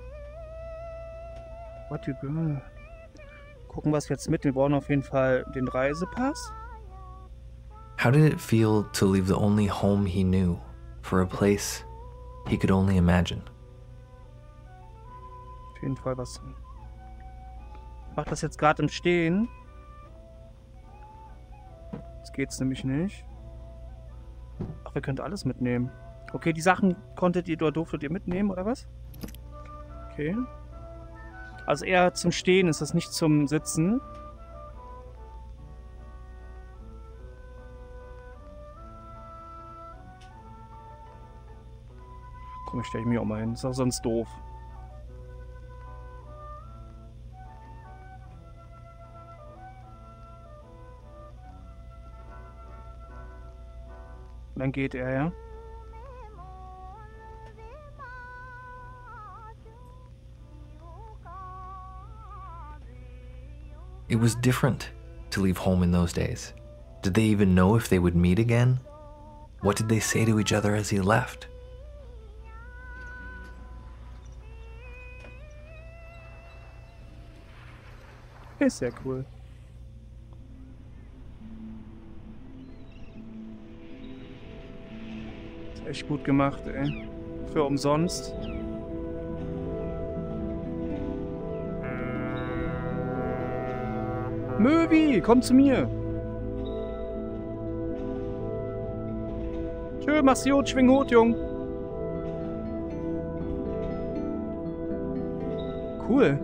A: What you do? Gucken, was wir jetzt mit. Wir brauchen auf jeden Fall den Reisepass.
F: How did it feel to leave the only home he knew for a place he could only imagine?
A: Auf jeden Fall was. Ich mach das jetzt gerade im Stehen. Jetzt geht's nämlich nicht. Ach, ihr könnt alles mitnehmen. Okay, die Sachen konntet ihr oder durftet ihr mitnehmen, oder was? Okay. Also eher zum Stehen ist das, nicht zum Sitzen. Komm, ich stelle mich auch mal hin. Ist auch sonst doof. Und dann geht er, ja.
F: It was different to leave home in those days. Did they even know if they would meet again? What did they say to each other as he left?
A: Ist sehr cool. Ist echt gut gemacht, ey. Für umsonst. Möwi, komm zu mir. Tschö, mach's gut, schwing Hut, Jung. Cool.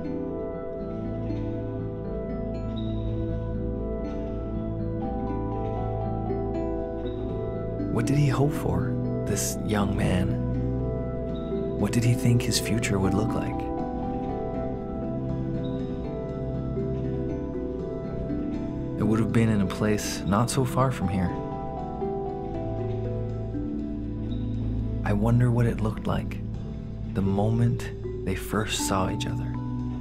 F: What did he hope for, this young man? What did he think his future would look like? It would have been in a place not so far from here. I wonder what it looked like the moment they first saw each other.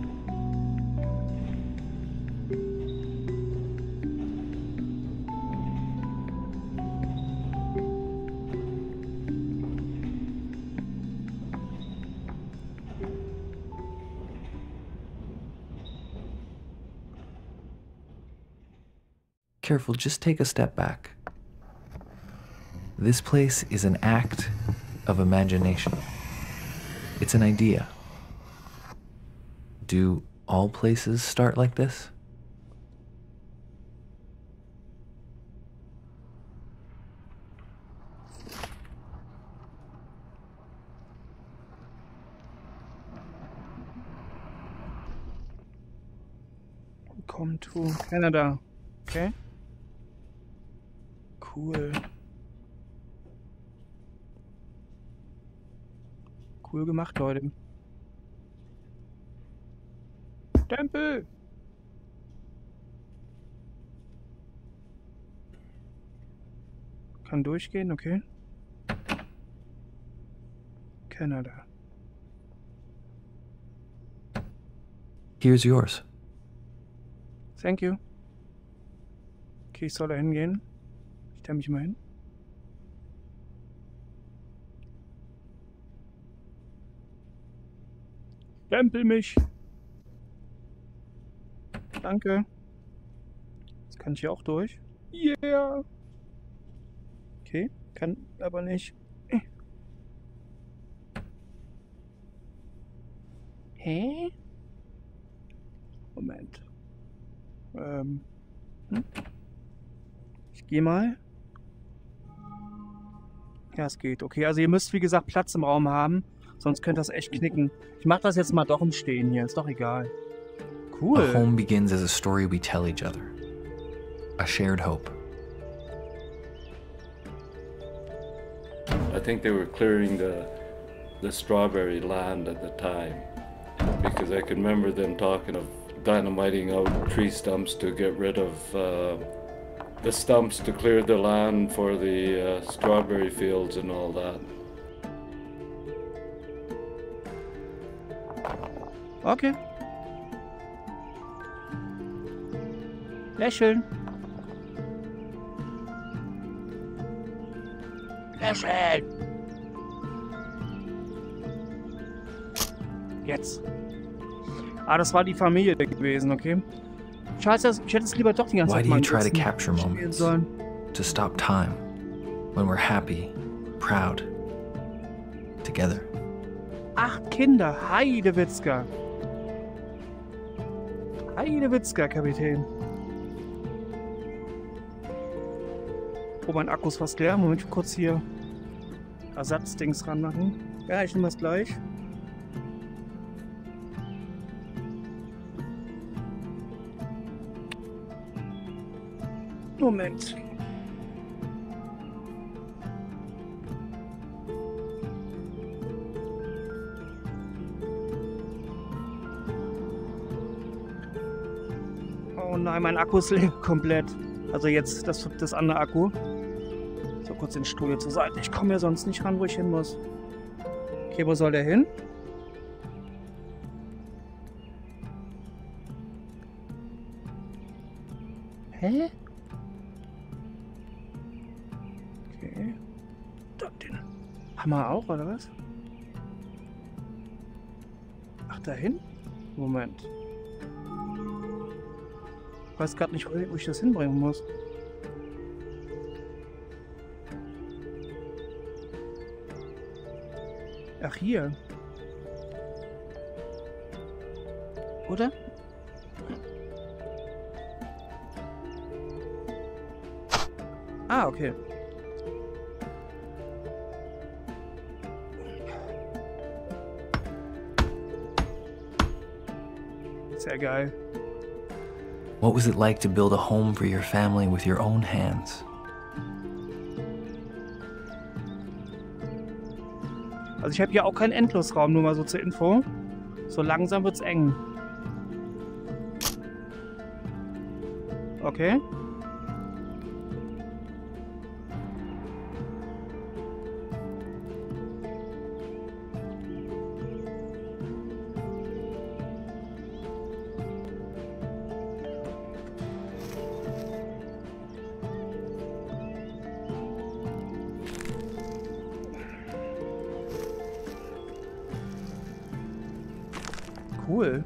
F: Careful, just take a step back. This place is an act of imagination. It's an idea. Do all places start like this?
A: Welcome to Canada. Okay. Cool. Cool gemacht, Leute. Tempel! Kann durchgehen, okay. Canada.
F: Here's yours.
A: Thank you. Okay, ich soll da hingehen. Ich stelle mich mal hin. Stempel mich! Danke. Jetzt kann ich hier auch durch. Yeah! Okay, kann aber nicht. Hä? Moment. Ich gehe mal. Ja, es geht. Okay, also ihr müsst wie gesagt Platz im Raum haben, sonst könnte das echt knicken. Ich mache das jetzt mal doch im Stehen hier, ist doch egal. Cool.
F: A home begins as a story we tell each other. A shared hope.
G: I think they were clearing the strawberry land at the time, because I can remember them talking of dynamiting out tree stumps to get rid of the stumps to clear the land for the strawberry fields and all that.
A: Okay. Lächeln. Lächeln. Jetzt. Ah, das war die Familie gewesen, okay. Scheiße, ich hätte es lieber doch die ganze
F: Why
A: Zeit
F: do
A: mal
F: you try to
A: sitzen
F: capture
A: spielen
F: moments?
A: sollen.
F: To stop time when we're happy, proud, together.
A: 8 Kinder, Heidewitzka. Heidewitzka, Kapitän. Oh, mein Akku ist fast leer. Moment, kurz hier Ersatzdings ranmachen. Ja, ich nehme das gleich. Moment. Oh nein, mein Akku ist leer komplett. Also jetzt das andere Akku. So, kurz den Stuhl hier zur Seite. Ich komme ja sonst nicht ran, wo ich hin muss. Okay, wo soll der hin? Hä? Okay. Den Hammer auch, oder was? Ach, dahin? Moment. Ich weiß gerade nicht, wo ich das hinbringen muss. Ach, hier. Oder? Ah, okay. Sehr geil.
F: What was it like to build a home for your family with your own hands?
A: Also ich habe hier auch keinen Endlosraum, nur mal so zur Info. So langsam wird's eng. Okay. Cool.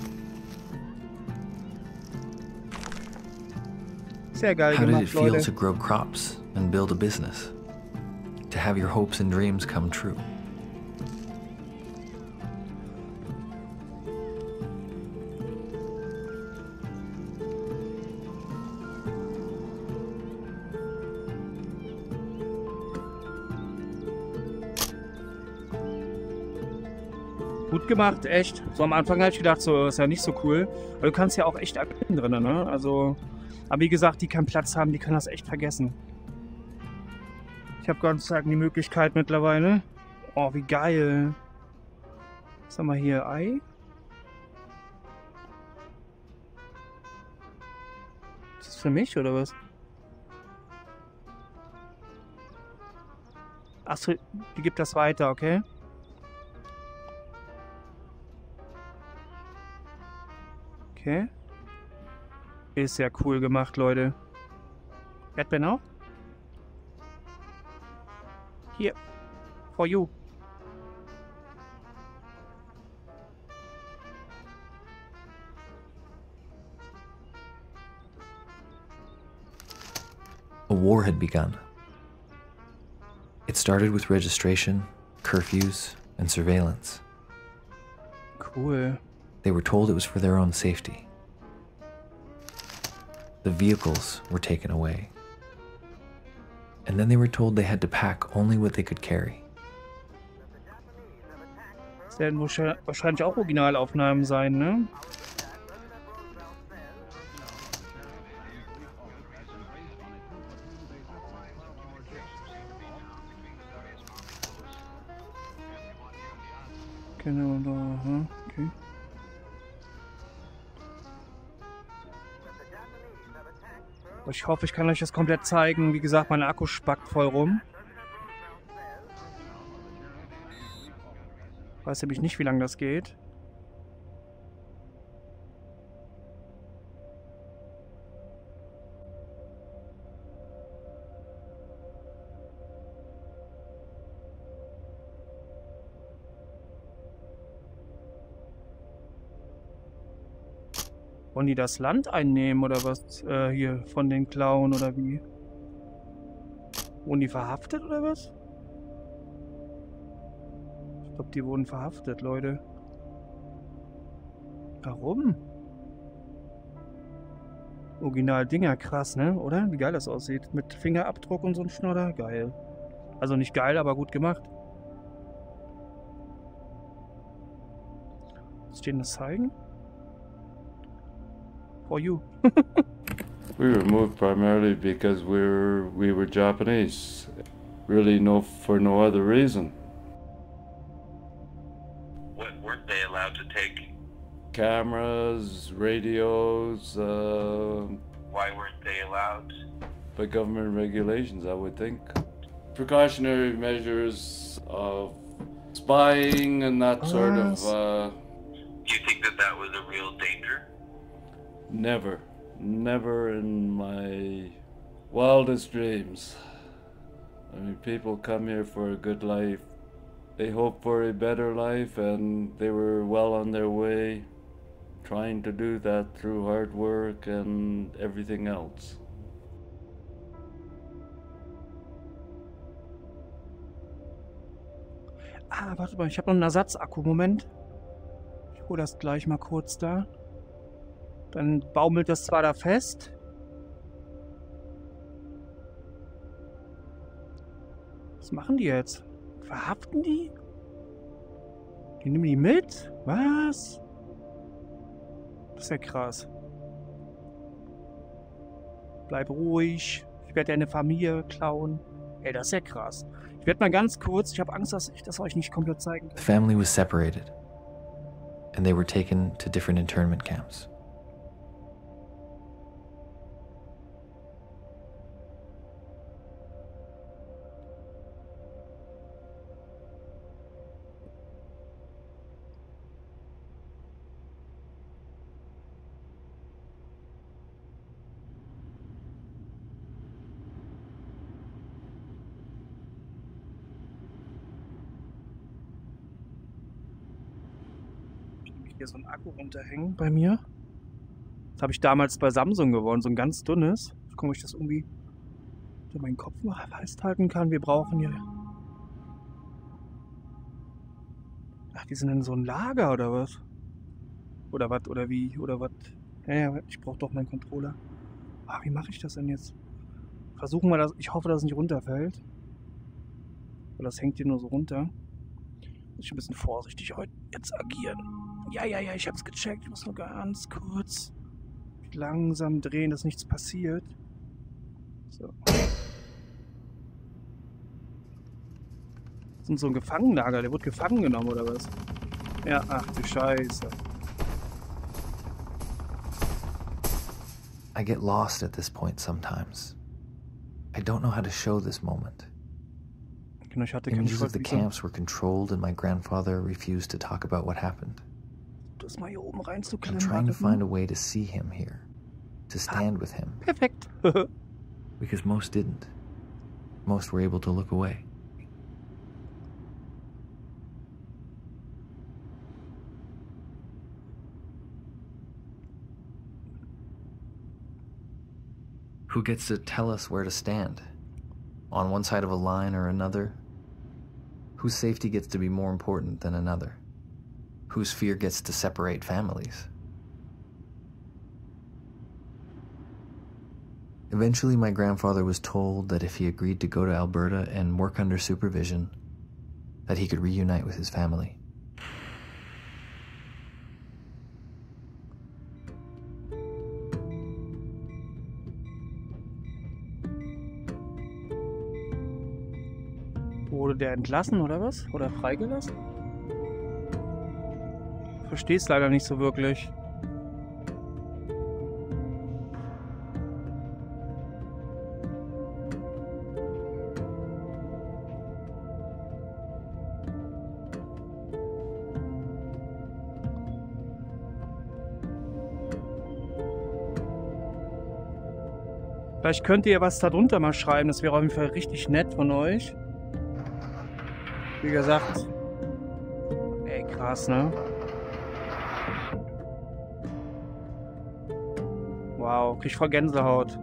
A: Sehr geil
F: How did it
A: gemacht,
F: feel
A: Leute.
F: to grow crops and build a business? To have your hopes and dreams come true?
A: Gut gemacht, echt. So am Anfang habe ich gedacht, so ist ja nicht so cool. Aber du kannst ja auch echt Agenten drin, ne? Also, aber wie gesagt, die keinen Platz haben, die können das echt vergessen. Ich habe Gott sei Dank die Möglichkeit mittlerweile. Oh, wie geil. Was haben wir hier? Ei? Ist das für mich oder was? Achso, die gibt das weiter, okay? Okay. Ist ja cool gemacht, Leute. Erdbeeren auch? Hier. For you.
F: A war had begun. It started with registration, curfews, and surveillance.
A: Cool.
F: They were told it was for their own safety. The vehicles were taken away. And then they were told they had to pack only what they could carry.
A: Das werden wahrscheinlich auch Originalaufnahmen sein, ne? Genau, da, okay. Ich hoffe, ich kann euch das komplett zeigen. Wie gesagt, mein Akku spackt voll rum. Weiß nämlich nicht, wie lange das geht. Wollen die das Land einnehmen oder was? Hier von den Klauen oder wie? Wurden die verhaftet oder was? Ich glaube, die wurden verhaftet, Leute. Warum? Original Dinger, krass, ne? Oder? Wie geil das aussieht. Mit Fingerabdruck und so ein Schnodder. Geil. Also nicht geil, aber gut gemacht. Soll ich denen das zeigen? For you.
G: We were moved primarily because we were Japanese. Really for no other reason.
H: What weren't they allowed to take?
G: Cameras, radios,
H: Why weren't they allowed?
G: by government regulations, I would think. Precautionary measures of spying and that sort of...
H: Do you think that was a real danger?
G: Never. Never in my wildest dreams. I mean, people come here for a good life. They hope for a better life, and they were well on their way, trying to do that through hard work and everything else.
A: Ah, warte mal, ich habe noch einen Ersatzakku. Moment. Ich hole das gleich mal kurz da. Dann baumelt das zwar da fest. Was machen die jetzt? Verhaften die? Die nehmen die mit? Was? Das ist ja krass. Bleib ruhig. Ich werde deine Familie klauen. Ey, das ist ja krass. Ich werde mal ganz kurz, ich habe Angst, dass ich das euch nicht komplett zeigen kann.
F: The family was separated, and they were taken to different internment camps.
A: Hier so ein Akku runterhängen bei mir. Das habe ich damals bei Samsung gewonnen, so ein ganz dünnes. Ich gucke, ob ich das irgendwie unter meinen Kopf noch festhalten kann. Wir brauchen hier... Ach, die sind in so ein Lager oder was? Oder was? Oder wie? Oder was? Ja, ich brauche doch meinen Controller. Ah, wie mache ich das denn jetzt? Versuchen wir das. Ich hoffe, dass es nicht runterfällt. Weil das hängt hier nur so runter. Muss ich ein bisschen vorsichtig heute jetzt agieren. Ja, ich hab's gecheckt. Ich muss nur ganz kurz langsam drehen, dass nichts passiert. So. Das ist so ein Gefangenlager. Der wurde gefangen genommen, oder was? Ja, ach du Scheiße.
F: I get lost at this point sometimes. I don't know how to show this moment.
A: Genau, ich hatte keine
F: Images of the
A: Schreibwiese.
F: camps were controlled and my grandfather refused to talk about what happened.
A: Das mal hier oben
F: I'm
A: reinzuklemmen.
F: trying to find a way to see him here, to stand with him,
A: Perfekt.
F: because most didn't. Most were able to look away. Who gets to tell us where to stand? On one side of a line or another? Whose safety gets to be more important than another? Whose fear gets to separate families? Eventually, my grandfather was told that if he agreed to go to Alberta and work under supervision, that he could reunite with his family.
A: Wurde der entlassen oder was? Oder freigelassen? Versteh's leider nicht so wirklich. Vielleicht könnt ihr was darunter mal schreiben. Das wäre auf jeden Fall richtig nett von euch. Wie gesagt. Ey, krass, ne? Wow, krieg ich voll Gänsehaut.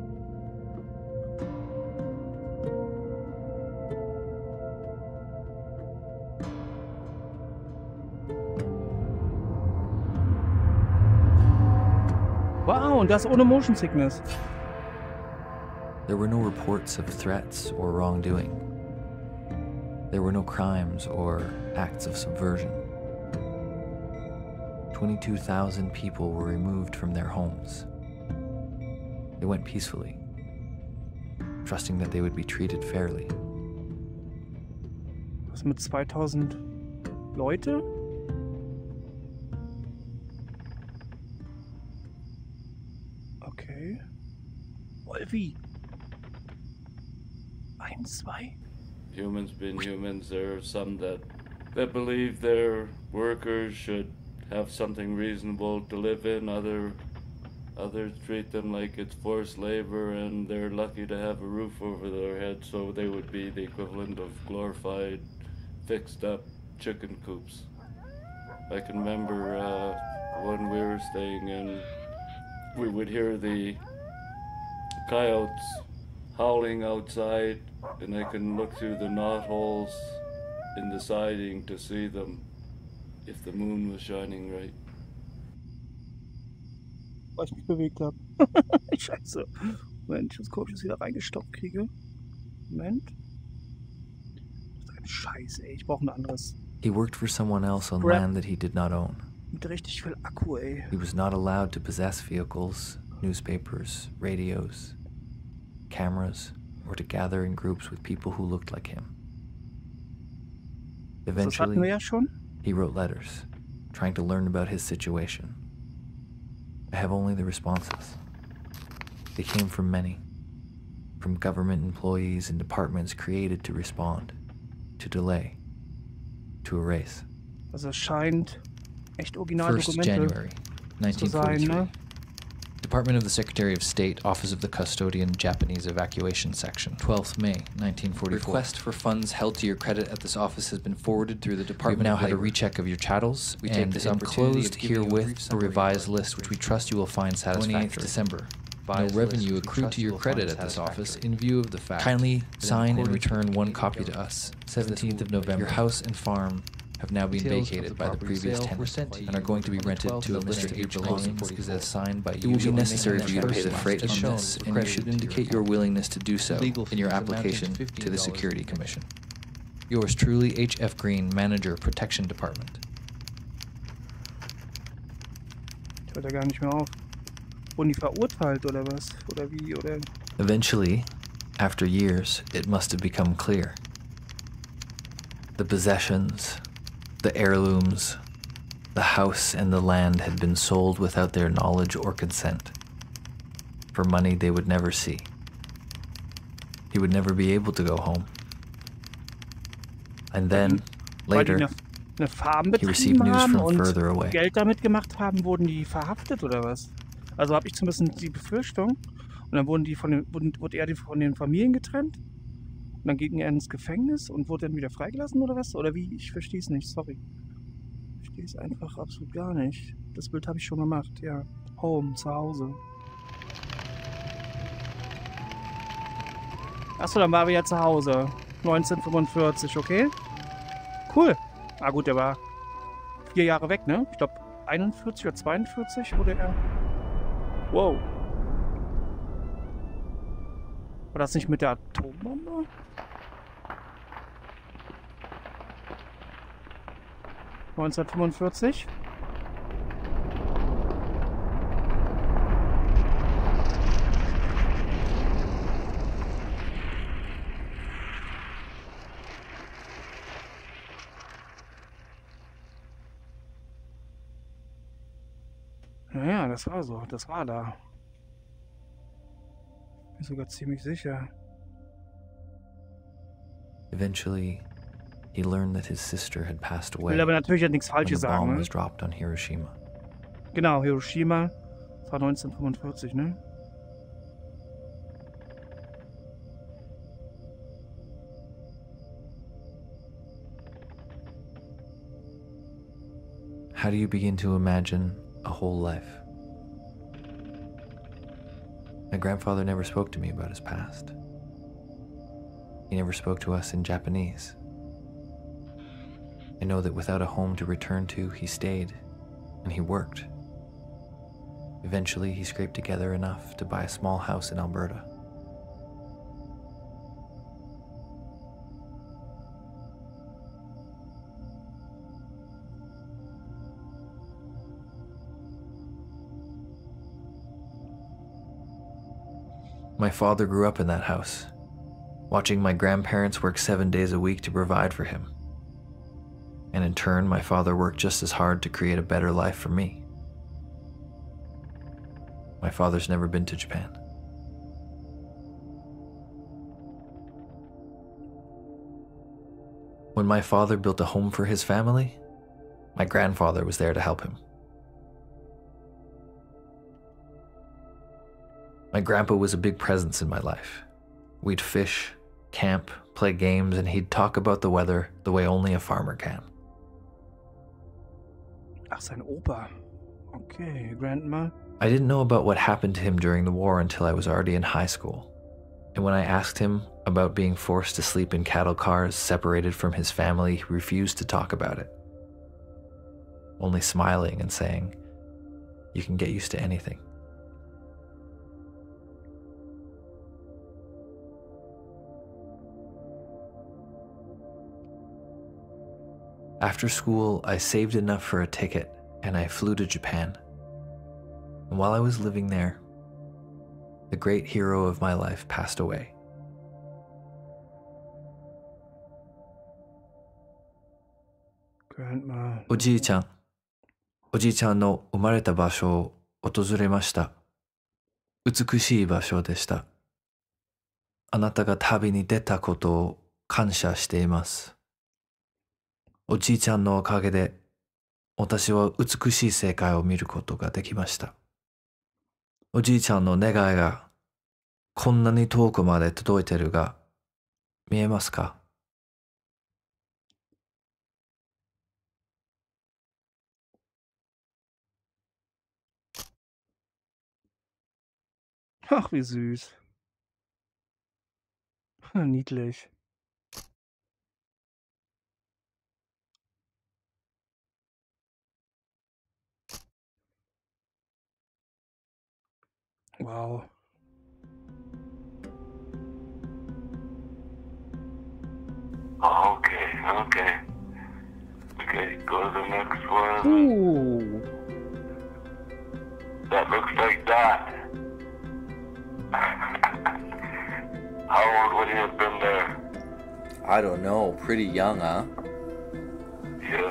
A: Wow, und das ohne Motion Sickness.
F: There were no reports of threats or wrongdoing. There were no crimes or acts of subversion. 22,000 people were removed from their homes. They went peacefully, trusting that they would be treated fairly.
A: Was mit 2000 Leute? Okay. Wolfi. 1, 2.
G: Humans being humans, there are some that believe their workers should have something reasonable to live in. Others treat them like it's forced labor and they're lucky to have a roof over their head, so they would be the equivalent of glorified, fixed up chicken coops. I can remember when we were staying in, we would hear the coyotes howling outside, and I can look through the knotholes in the siding to see them if the moon was shining right.
A: Weil ich mich bewegt habe. Scheiße. Moment, ich muss gucken, ob ich das wieder reingestopft kriege. Moment. Das ist ein Scheiß, ey. Ich brauche ein anderes.
F: He worked for someone else on
A: Crap.
F: land that he did not own.
A: Mit richtig viel Akku, ey.
F: He was not allowed to possess vehicles, newspapers, radios, cameras, or to gather in groups with people who looked like him.
A: Das hatten wir
F: Eventually,
A: ja schon.
F: he wrote letters, trying to learn about his situation. I have only the responses. They came from many, from government employees and departments created to respond, to delay, to erase.
A: Also es scheint echt
I: 1st
A: Originaldokumente
I: January,
A: zu sein,
I: 1943.
A: ne?
I: Department of the Secretary of State, Office of the Custodian, Japanese Evacuation Section. 12th May, 1944. Request for funds held to your credit at this office has been forwarded through the Department. We've now had a recheck of your chattels. We take this opportunity of enclosed a revised list, which we trust you will find satisfactory. 28th December. No revenue accrued to your credit at this office in view of the fact. Kindly sign and return one copy to us. 17th of November. Your house and farm have now been vacated by the previous tenant and are going to be rented to a list of your belongings is assigned by you. It will be necessary for you to pay the freight on this, and you should indicate your willingness to do so in your application to the Security Commission. Yours truly, H.F. Green, Manager, Protection Department.
A: Hört er gar nicht mehr auf. Wurden die verurteilt oder was? Oder wie? Oder?
F: Eventually, after years, it must have become clear. The possessions, the heirlooms, the house and the land had been sold without their knowledge or consent, for money they would never see. He would never be able to go home. And then, later,
A: eine Farm
F: he received
A: betrieben
F: news
A: haben
F: from
A: und
F: further away.
A: Geld damit gemacht haben, wurden die verhaftet oder was? Also habe ich zumindest die Befürchtung. Und dann wurde er von den Familien getrennt. Und dann ging er ins Gefängnis und wurde dann wieder freigelassen oder was? Oder wie? Ich verstehe es nicht, sorry. Ich verstehe es einfach absolut gar nicht. Das Bild habe ich schon gemacht, ja. Home, zu Hause. Achso, dann waren wir ja zu Hause. 1945, okay? Cool. Ah gut, der war 4 Jahre weg, ne? Ich glaube 41 oder 42 wurde er. Wow. War das nicht mit der Atombombe? (1945) Naja, das war so. Das war da. Bin sogar ziemlich sicher.
F: Eventually, he learned that his sister had passed
A: Ich
F: away
A: will aber natürlich jetzt nichts
F: when the
A: Falsches
F: bomb
A: sagen, ne?
F: was dropped on Hiroshima.
A: Genau, Hiroshima. Das war 1945, ne?
F: How do you begin to imagine a whole life? My grandfather never spoke to me about his past. He never spoke to us in Japanese. I know that without a home to return to, he stayed, and he worked. Eventually, he scraped together enough to buy a small house in Alberta. My father grew up in that house, watching my grandparents work 7 days a week to provide for him. And in turn, my father worked just as hard to create a better life for me. My father's never been to Japan. When my father built a home for his family, my grandfather was there to help him. My grandpa was a big presence in my life. We'd fish, camp, play games, and he'd talk about the weather the way only a farmer can.
A: Ach, sein Opa. Okay, Grandma.
F: I didn't know about what happened to him during the war until I was already in high school. And when I asked him about being forced to sleep in cattle cars separated from his family, he refused to talk about it, only smiling and saying, "You can get used to anything." After school, I saved enough for a ticket and I flew to Japan. And while I was living there, the great hero of my life passed away.
A: Grandma.
F: おじいちゃんの生まれた場所を訪れました。美しい場所でした。あなたが旅に出たことを感謝しています。おじいちゃんのおかげで私は美しい世界を見ることができました。おじいちゃんの願いがこんなに遠くまで届いてるが見えますか？
A: Ach, wie süß. Niedlich. Wow. –
H: Oh, okay. Okay, go to the next one.
A: Ooh.
H: That looks like that. How old would he have been there?
J: I don't know. Pretty young, huh?
H: Yeah.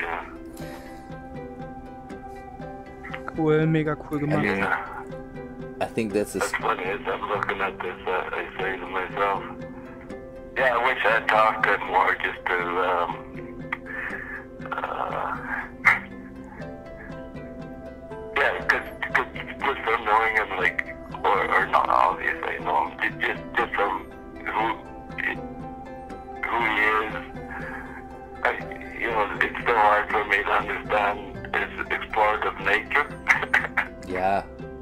A: Cool, mega cool gemacht.
H: Yeah.
J: I think that's
H: That's funny, as I'm looking at this, I say to myself, yeah, I wish I'd talked to him more just to, yeah, cause just from knowing him, like, or not obviously know him, just from who he is, you know, it's still hard for me to understand his explorative nature.
J: yeah.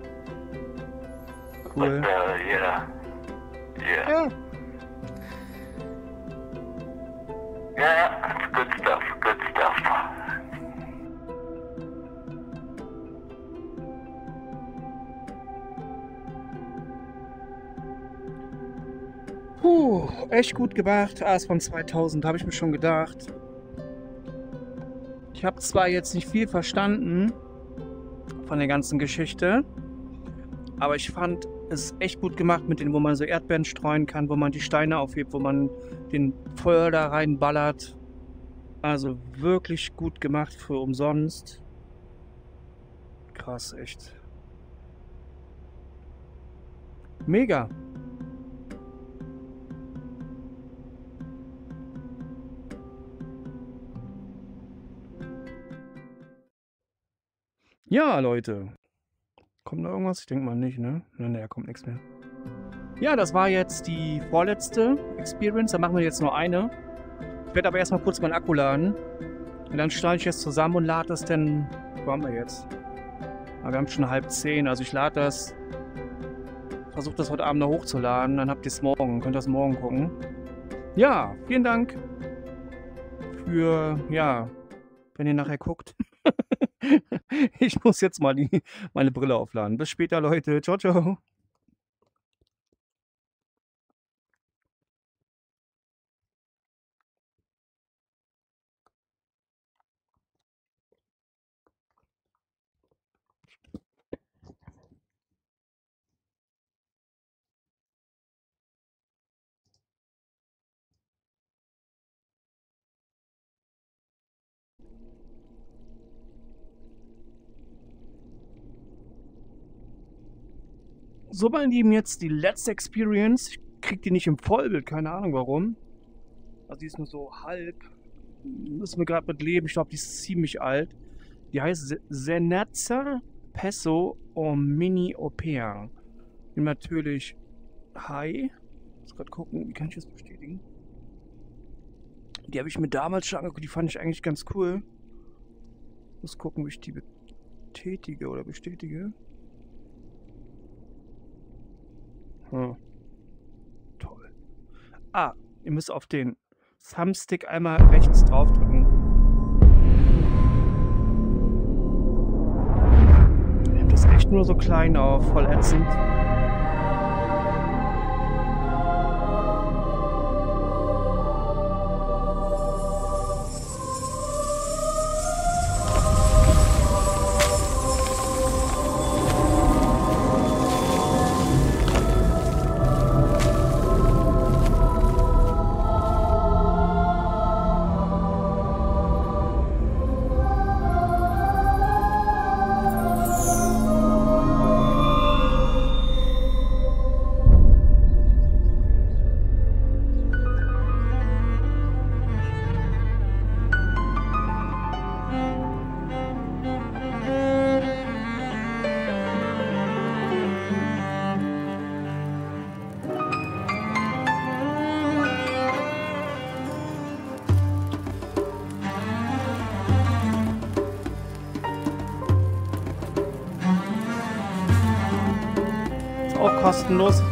A: Cool.
H: But, yeah.
A: Ja.
H: Yeah, it's good stuff.
A: Puh, echt gut gemacht. Ah, ist von 2000, habe ich mir schon gedacht. Ich habe zwar jetzt nicht viel verstanden von der ganzen Geschichte, aber ich fand es echt gut gemacht mit denen, wo man so Erdbeeren streuen kann, wo man die Steine aufhebt, wo man den Feuer da reinballert. Also wirklich gut gemacht für umsonst. Krass, echt. Mega. Ja, Leute. Kommt da irgendwas? Ich denke mal nicht, ne? Ne, kommt nichts mehr. Ja, das war jetzt die vorletzte Experience. Da machen wir jetzt nur eine. Ich werde aber erstmal kurz meinen Akku laden. Und dann schneide ich es zusammen und lade das dann... Wo haben wir jetzt? Aber wir haben schon 9:30. Also ich lade das... Versuche das heute Abend noch hochzuladen. Dann habt ihr es morgen. Könnt ihr das morgen gucken. Ja, vielen Dank für... Ja, wenn ihr nachher guckt. Ich muss jetzt mal meine Brille aufladen. Bis später, Leute. Ciao, ciao. So, meine Lieben, jetzt die letzte Experience. Ich krieg die nicht im Vollbild, keine Ahnung warum. Also die ist nur so halb. Müssen wir gerade mit leben. Ich glaube, die ist ziemlich alt. Die heißt Zenazza Peso o Mini Opera. Und natürlich Hi. Ich muss gerade gucken, wie kann ich das bestätigen? Die habe ich mir damals schon angeguckt. Die fand ich eigentlich ganz cool. Muss gucken, wie ich die betätige oder bestätige. Toll. Ah, ihr müsst auf den Thumbstick einmal rechts draufdrücken. Ich hab das echt nur so klein auf, voll ätzend. Auch kostenlos.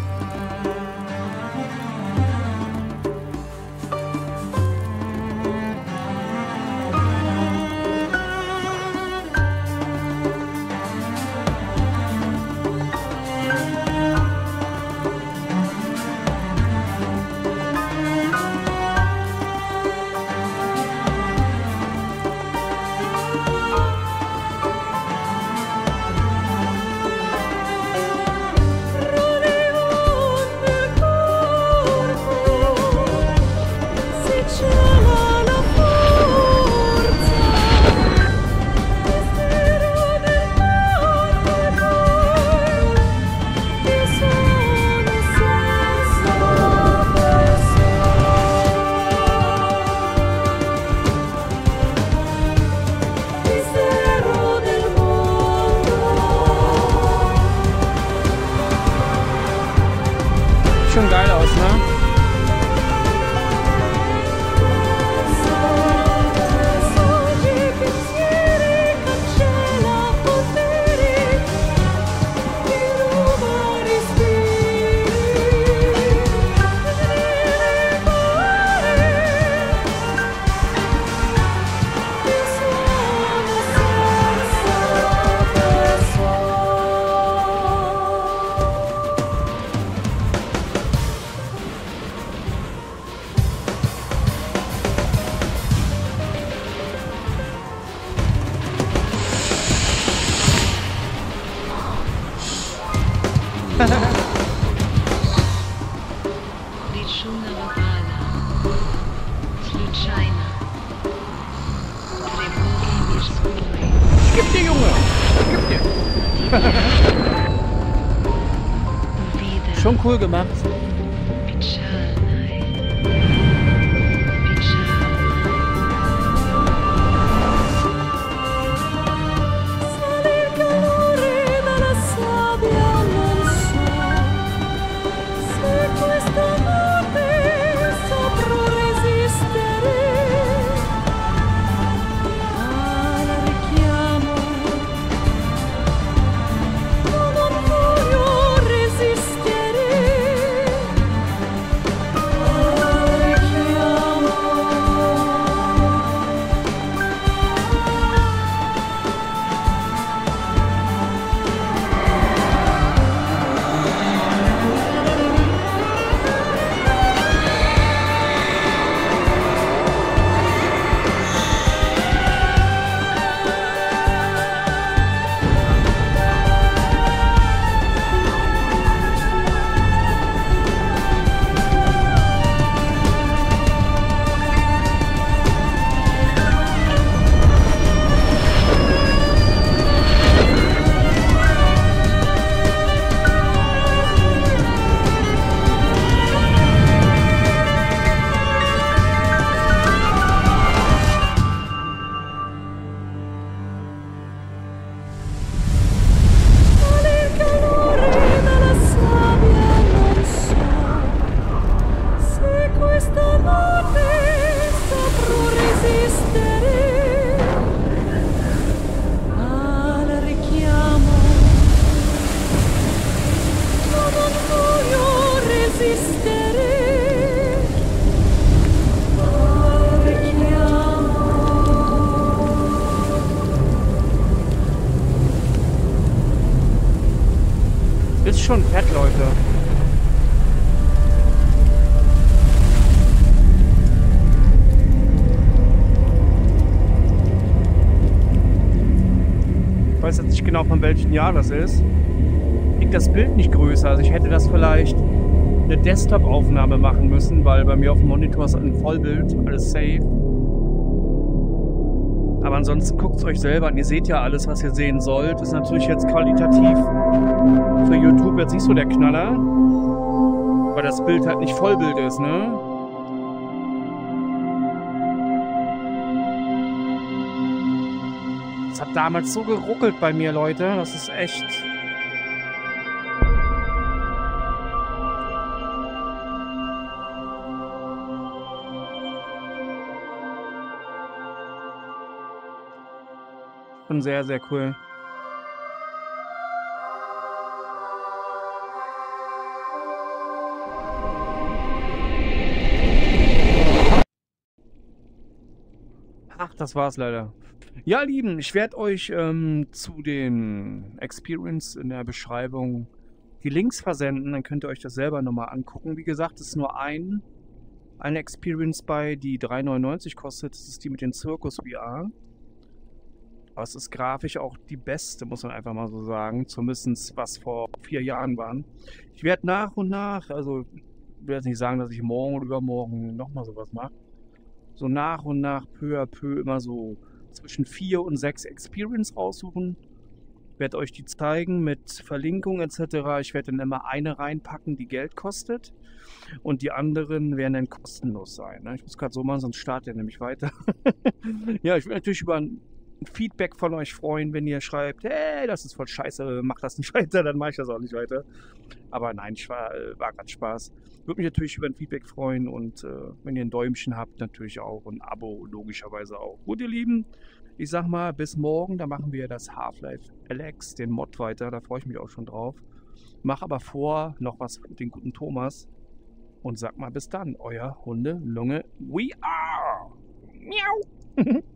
A: Schon cool gemacht. Ist schon fett, Leute. Ich weiß jetzt nicht genau, von welchem Jahr das ist. Liegt das Bild nicht größer. Also ich hätte das vielleicht eine Desktop-Aufnahme machen müssen, weil bei mir auf dem Monitor ist ein Vollbild, alles safe. Aber ansonsten guckt es euch selber an. Ihr seht ja alles, was ihr sehen sollt. Ist natürlich jetzt qualitativ für YouTube jetzt nicht so der Knaller. Weil das Bild halt nicht Vollbild ist, ne? Das hat damals so geruckelt bei mir, Leute. Das ist echt... Schon sehr, sehr cool. Ach, das war's leider. Ja, Lieben, ich werde euch zu den Experience in der Beschreibung die Links versenden. Dann könnt ihr euch das selber nochmal angucken. Wie gesagt, es ist nur eine Experience bei, die 3,99 kostet. Das ist die mit den Circus VR. Aber es ist grafisch auch die beste, muss man einfach mal so sagen. Zumindest was vor 4 Jahren waren. Ich werde nach und nach, also ich will jetzt nicht sagen, dass ich morgen oder übermorgen nochmal sowas mache. So nach und nach, peu à peu, immer so zwischen 4 und 6 Experience raussuchen. Ich werde euch die zeigen mit Verlinkung etc. Ich werde dann immer eine reinpacken, die Geld kostet. Und die anderen werden dann kostenlos sein. Ne? Ich muss gerade so machen, sonst startet er nämlich weiter. Ja, ich will natürlich über ein Feedback von euch freuen, wenn ihr schreibt, hey, das ist voll scheiße, mach das nicht weiter, dann mache ich das auch nicht weiter. Aber nein, war gerade Spaß. Würde mich natürlich über ein Feedback freuen und wenn ihr ein Däumchen habt, natürlich auch ein Abo, logischerweise auch. Gut, ihr Lieben, ich sag mal, bis morgen, da machen wir das Half-Life Alyx, den Mod weiter, da freue ich mich auch schon drauf. Mach aber vor noch was mit den guten Thomas und sag mal bis dann, euer Hundelunge, we are! Miau!